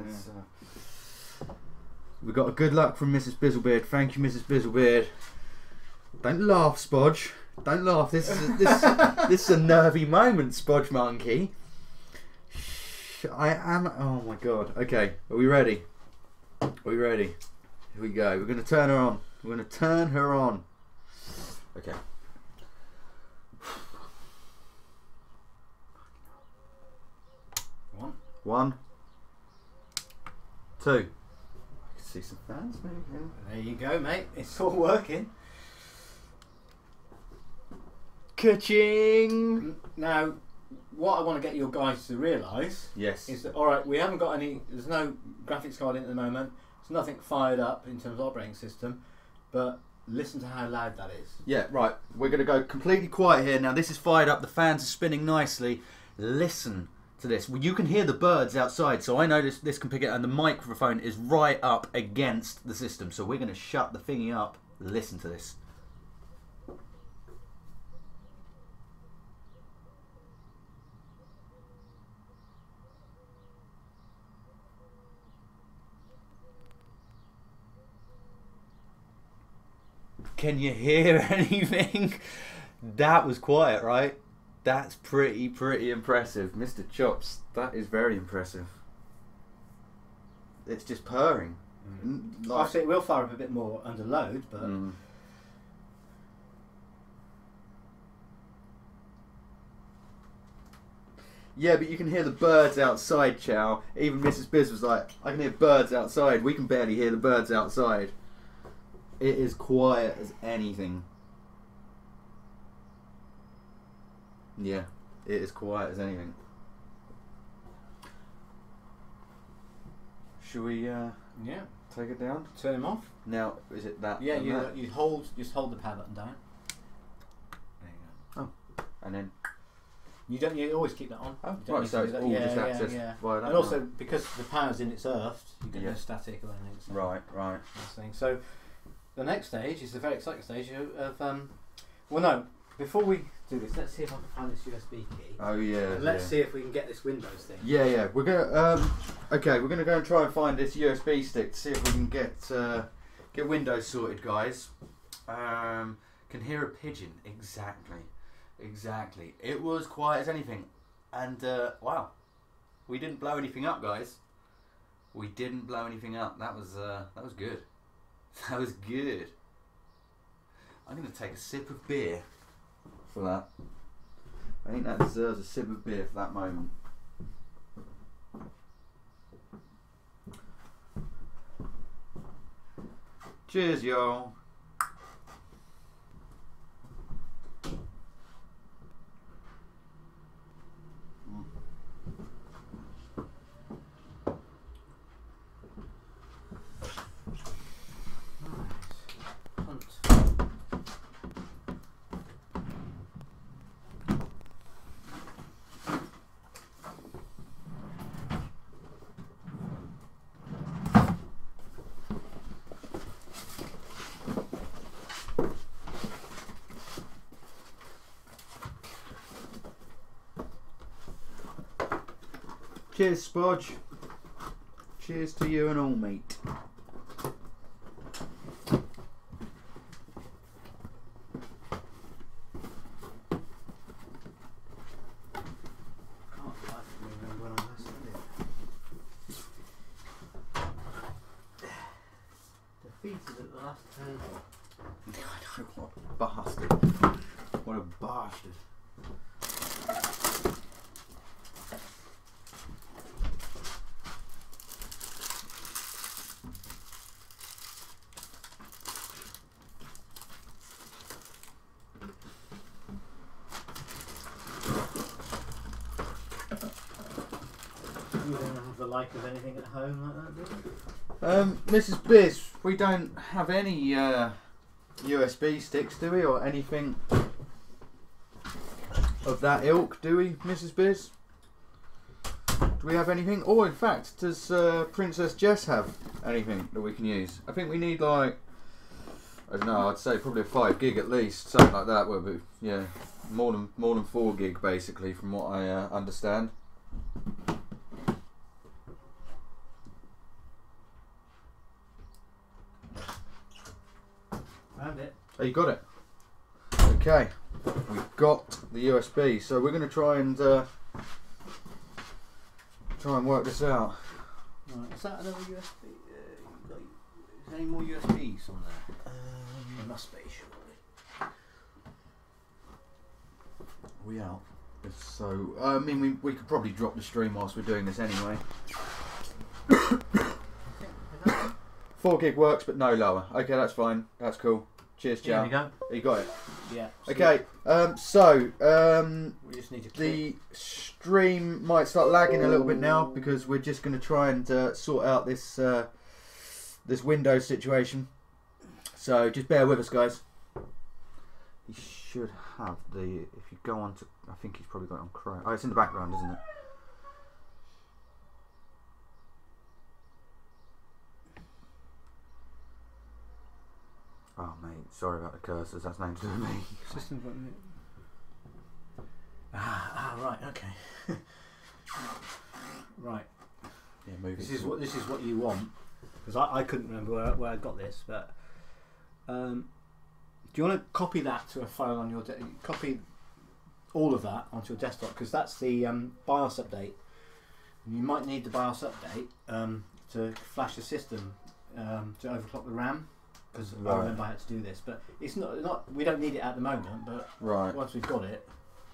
We've got a good luck from Mrs. Bizzlebeard. Thank you, Mrs. Bizzlebeard. Don't laugh, Spodge. Don't laugh. This is a nervy moment, Spodge Monkey. I am. Oh my god. Okay, are we ready? Are we ready? Here we go. We're going to turn her on. We're going to turn her on. Okay. One. 2. I can see some fans moving. There you go, mate. It's all working. Ka-ching! Now, what I want to get your guys to realise is that, alright, we haven't got any, there's no graphics card in at the moment, there's nothing fired up in terms of operating system, but listen to how loud that is. Yeah, right, we're going to go completely quiet here. Now this is fired up, the fans are spinning nicely. Listen to this. Well, you can hear the birds outside, so I know this can pick it, and the microphone is right up against the system, so we're going to shut the thingy up. Listen to this. Can you hear anything? That was quiet, right? That's pretty impressive. Mr. Chops, that is very impressive. It's just purring. Obviously it will fire up a bit more under load, but... Yeah, but you can hear the birds outside, Chow. Even Mrs. Biz was like, I can hear birds outside. We can barely hear the birds outside. It is quiet as anything. Yeah, it is quiet as anything. Should we take it down? Turn him off. Now, is it that? Yeah, that? you hold the power button down. There you go. Oh, and then you always keep that on. Oh, right, so it's all just accessed via that. And also because the power's in, it's earthed, you get no static or anything. So right. So the next stage is the very exciting stage of well, no. Before we do this, let's see if I can find this USB key. Oh yeah. And let's see if we can get this Windows thing. Yeah. We're gonna okay. We're gonna go and try and find this USB stick to see if we can get Windows sorted, guys. Can hear a pigeon. Exactly. It was quiet as anything, and wow, we didn't blow anything up, guys. We didn't blow anything up. That was good. That was good. I'm gonna take a sip of beer for that. I think that deserves a sip of beer for that moment. Cheers, y'all. Cheers, Spodge. Cheers to you and all, mate. Defeated at the last table. I know, what a bastard. What a bastard. You don't have the like of anything at home like that, do you? Mrs. Biz, we don't have any USB sticks, do we, or anything of that ilk, do we, Mrs. Biz? Do we have anything? Or, in fact, does Princess Jess have anything that we can use? I think we need, like, I don't know, I'd say probably a 5 gig at least, something like that. Would be, yeah, more than 4 gig basically, from what I understand. Found it. Oh, you got it. Okay, we've got the USB, so we're going to try and work this out. Right, is that another USB? Is there any more USBs on there? There must be, surely. We out. So, I mean, we could probably drop the stream whilst we're doing this anyway. 4 gig works, but no lower. Okay, that's fine. That's cool. Cheers, There Chow. you go. You got it. Yeah. Okay. We just need to The stream might start lagging a little bit now because we're just going to try and sort out this this Windows situation. So just bear with us, guys. He should have the. If you go on to, I think he's probably got it on Chrome. Oh, it's in the background, isn't it? Oh, mate, sorry about the cursors. That's nothing to do with me. System button. Right, okay. Right. Yeah, move This it. is what you want, because I couldn't remember where I got this, but do you want to copy that to a file on your copy all of that onto your desktop, because that's the BIOS update. You might need the BIOS update to flash the system to overclock the RAM, because I remember I had to do this, but it's not we don't need it at the moment, but Right. once we've got it.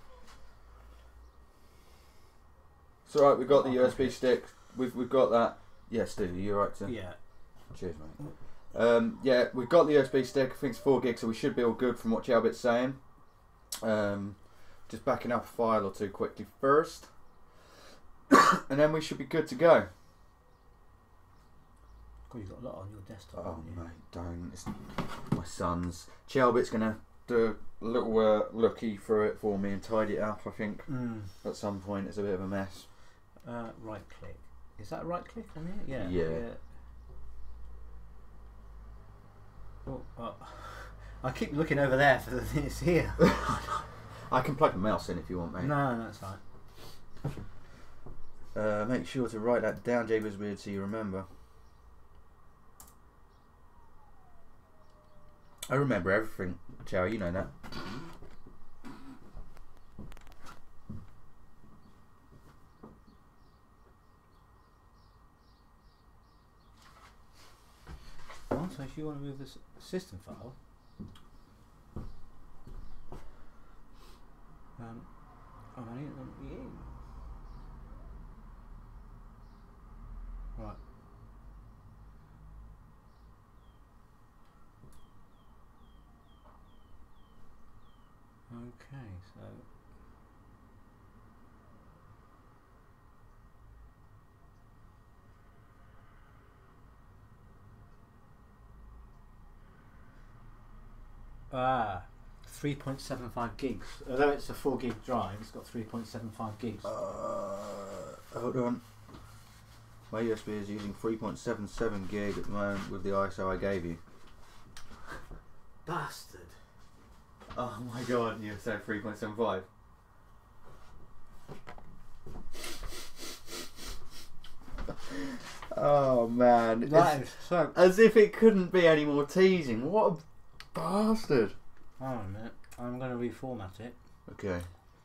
It's alright, we've got the USB stick. We've got that. Yeah, Steve, you're right to. Yeah. Cheers, mate. Yeah, we've got the USB stick. I think it's 4 gigs, so we should be all good from what Chalbit's saying. Just backing up a file or two quickly first, and then we should be good to go. God, you've got a lot on your desktop. Oh, haven't you? mate, don't. It's my son's. Chalbit's gonna do a little looky for it for me and tidy it up. I think at some point it's a bit of a mess. Right click. Is that right click on here? Yeah. Yeah. Oh, I keep looking over there for the thing that's here. I can plug the mouse in if you want, mate. No, that's fine. Make sure to write that down, Jabez Weird, so you remember. I remember everything, Chow, you know that. Oh, so if you want to move this system file, I need them. Yeah. Right. Okay, so Ah, 3.75 gigs. Although it's a 4 gig drive, it's got 3.75 gigs. Hold on. My USB is using 3.77 gig at the moment with the ISO I gave you. Bastard. Oh my god, you said 3.75. Oh man, That is so. as if it couldn't be any more teasing. What a bastard. Hold on a minute. I'm going to reformat it. Okay.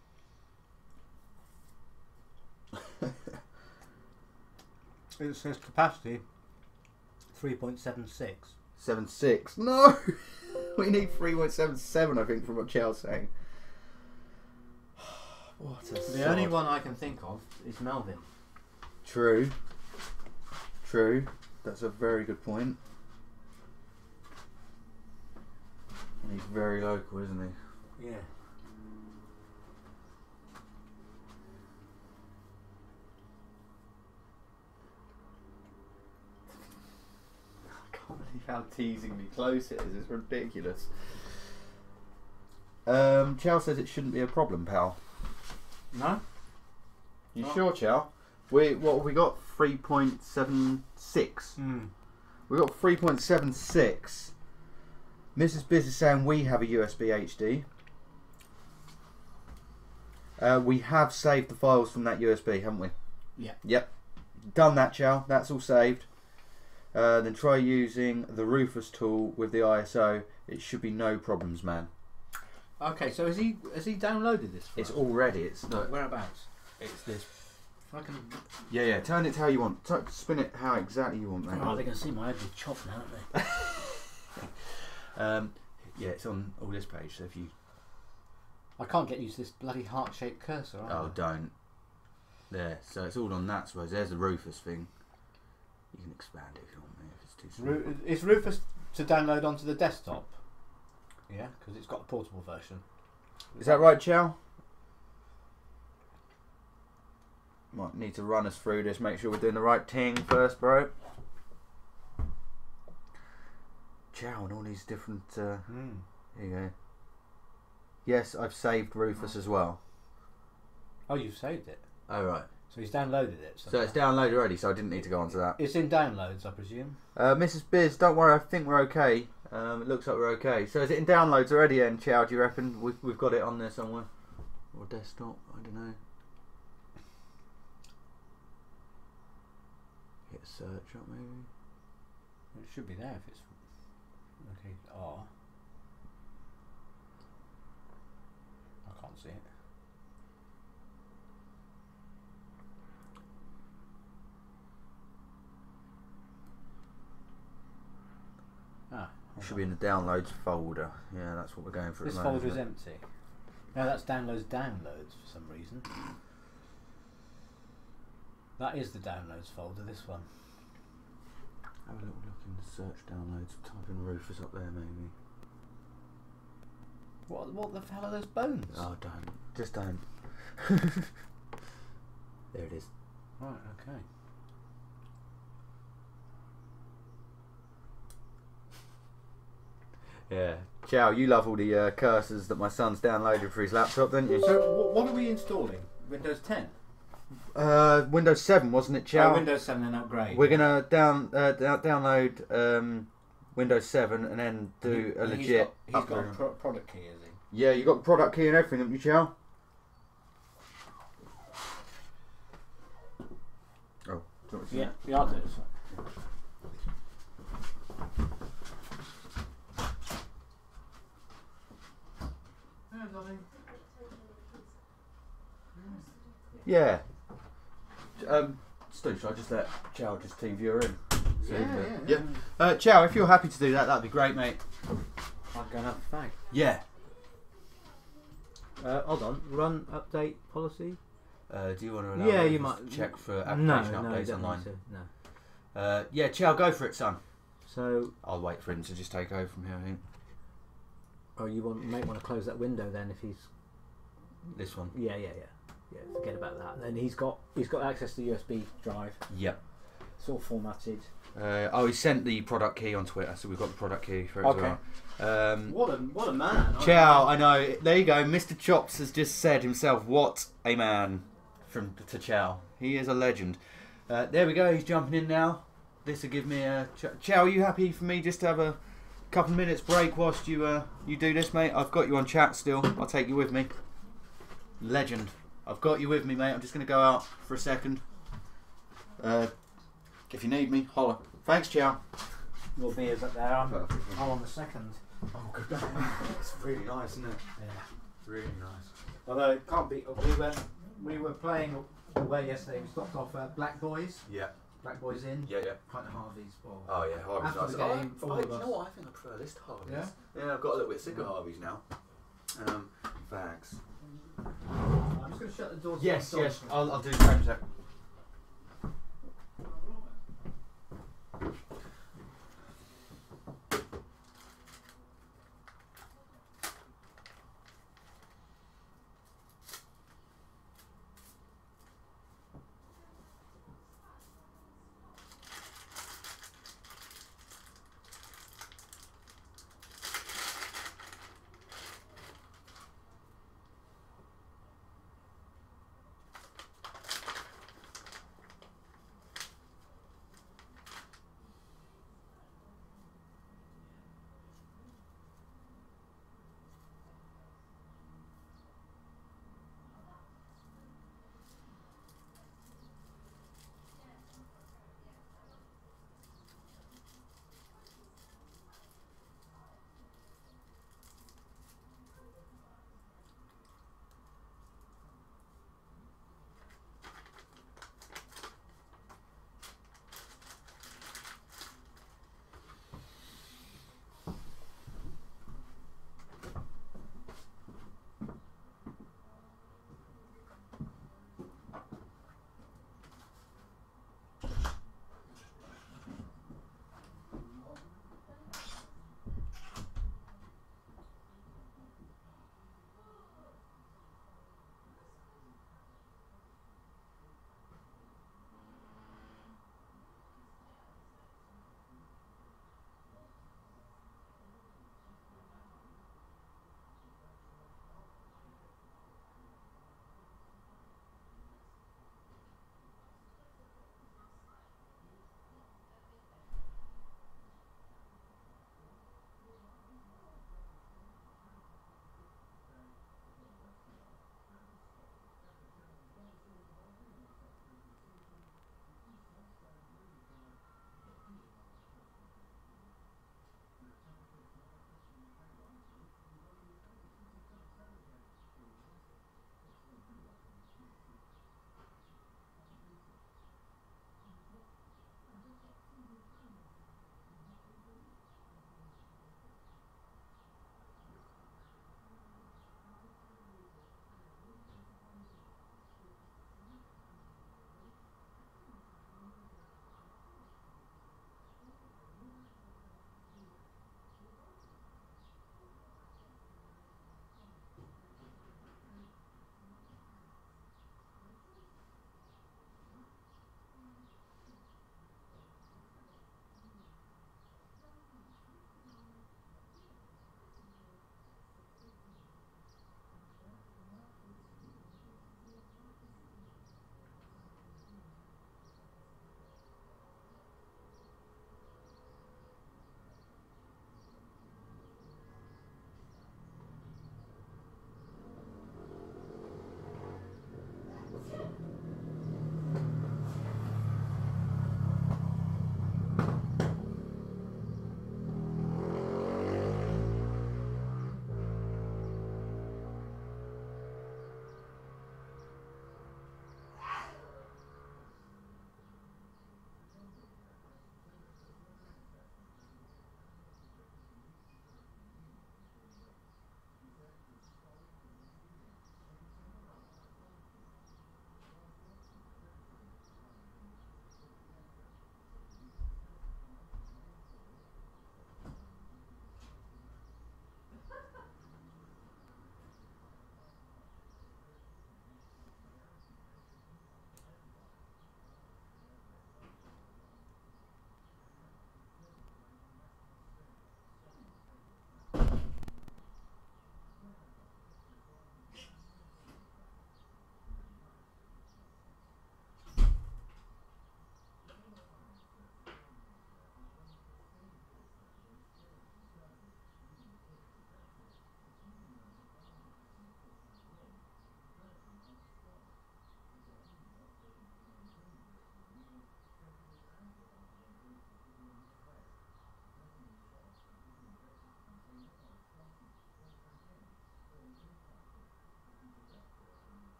It says capacity 3.76. 7.6. No! We need 3.77, I think, from what Chel's saying. What a The sod. only one I can think of is Melvin. True. True. That's a very good point. And he's very local, isn't he? Yeah. I can't believe how teasingly close it is. It's ridiculous. Chow says it shouldn't be a problem, pal. No? You Oh. sure, Chow? What have we got? 3.76. We got 3.76. Mrs. Biz is saying we have a USB HD. We have saved the files from that USB, haven't we? Yeah. Yep. Done that, Chow. That's all saved. Then try using the Rufus tool with the ISO. It should be no problems, man. Okay, so has he downloaded this for It's us? all ready. It's no. Whereabouts? It's this. If I can... Yeah. Turn it how you want. Spin it how exactly you want, mate. Oh, they're going to see my ugly chop now, aren't they? Yeah, it's on all this page. So if you I can't get used to this bloody heart-shaped cursor, oh don't there. So it's all on that. I suppose there's the Rufus thing. You can expand it if you want, mate. If it's too small. Is Rufus to download onto the desktop? Yeah, because it's got a portable version. Is that right, Chow? Might need to run us through this. Make sure we're doing the right thing first, bro. Chow and all these different. Here you go. Yes, I've saved Rufus as well. Oh, you've saved it. Oh right. So he's downloaded it. So it's downloaded already. So I didn't need to go onto that. It's in downloads, I presume. Mrs. Biz, don't worry. I think we're okay. It looks like we're okay. So is it in downloads already? And Chow, do you reckon we've got it on there somewhere, or desktop? I don't know. Hit search up maybe. It should be there if it's okay. R. I can't see it. Ah, It should be in the downloads folder. Yeah, that's what we're going for. this at the moment, folder is isn't it? empty. No, that's downloads for some reason. That is the downloads folder, this one. Have a little look in the search downloads. Type in Rufus up there maybe. What the hell are those bones? Oh, don't. Just don't. There it is. Right, okay. Yeah. Chow, you love all the cursors that my son's downloaded for his laptop, don't you? So what are we installing? Windows 10? Windows 7, wasn't it, Chow? Oh, Windows 7 and upgrade. We're gonna download Windows 7 and then do a legit. He's got upgrade. a product key, is he? Yeah, you got the product key and everything, haven't you, Chow? Oh, do you want to see that? Yeah, I'll do it. Yeah. Stu, should I just let Chow just team viewer in? Yeah. Chow, if you're happy to do that, that'd be great, mate. I'll go and have a fag. Yeah. Hold on. Run update policy. Do you want to allow Yeah, me you to might check for No, application no, you updates don't online? need to. No. Yeah, Chow, go for it, son. So, I'll wait for him to just take over from here, I think. might want to close that window then if he's. This one. Yeah. Forget about that. Then he's got access to the USB drive. Yep. It's all formatted. He sent the product key on Twitter, so we've got the product key for it Okay. as well. What a man! Chow, I know. There you go. Mr. Chops has just said himself, "What a man!" to Chow. He is a legend. There we go. He's jumping in now. This will give me a Chow. Are you happy for me just to have a couple of minutes break whilst you do this, mate? I've got you on chat still. I'll take you with me. Legend. I've got you with me, mate. I'm just going to go out for a second. If you need me, holler. Thanks, Chow. Your beer's up there. I'm Perfect. on the second. Oh, good. It's really nice, isn't it? Yeah. Really nice. Although it can't be. We were playing away yesterday. We stopped off at Black Boys. Yeah. Black Boys Inn. Yeah, yeah. Pint of Harvey's. Well, Oh yeah, Harvey's After nice. the game, all of you us. know what? I think I prefer this to Harvey's. Yeah? Yeah, I've got a little bit sick of Harvey's now. Thanks. I'm just going to shut the doors. Yes, yes. I'll do the same sec.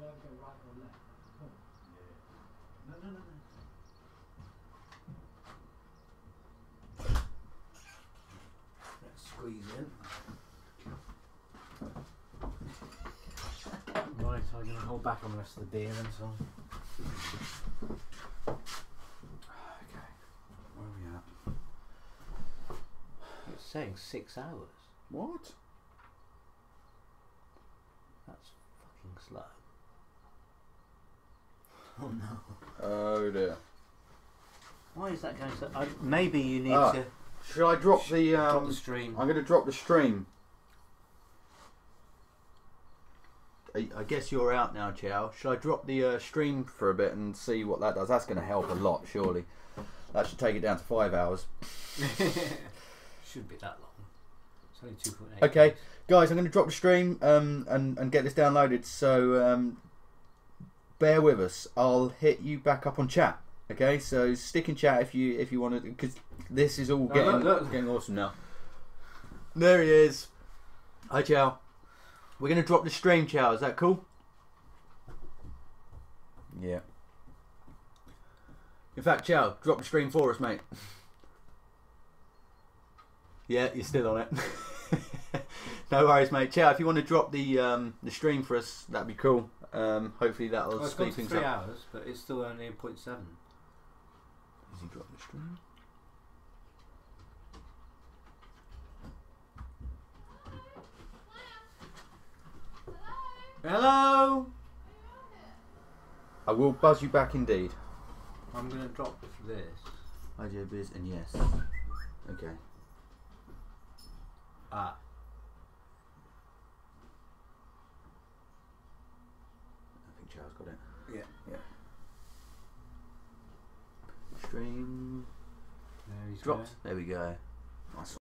Let's squeeze in. Right, I'm going to hold back on the rest of the beer and so on. Okay. Where are we at? It's saying 6 hours. What? That's fucking slow. Oh no. Oh dear. Why is that going so? Maybe you need Ah. to. Should I drop the? Drop the stream. I'm going to drop the stream. I guess you're out now, Chow. Should I drop the stream for a bit and see what that does? That's going to help a lot, surely. That should take it down to 5 hours. Shouldn't be that long. It's only 2.8. Okay, guys, I'm going to drop the stream and get this downloaded. So bear with us. I'll hit you back up on chat. Okay, so stick in chat if you want to, because this is all getting awesome now. There he is. Hi, Chow. We're going to drop the stream, Chow. Is that cool? Yeah. In fact, Chow, drop the stream for us, mate. Yeah, you're still on it. No worries, mate. Chow, if you want to drop the stream for us, that'd be cool. Hopefully that'll Well, it's speed gone to things 3 up. hours, but it's still only 0.7. Has he dropped the stream? Hello! I will buzz you back indeed. I'm going to drop this. IJ Biz and yes. Okay. Ah. I think Chow's got it. Yeah. Yeah. Stream There he's dropped. There we go.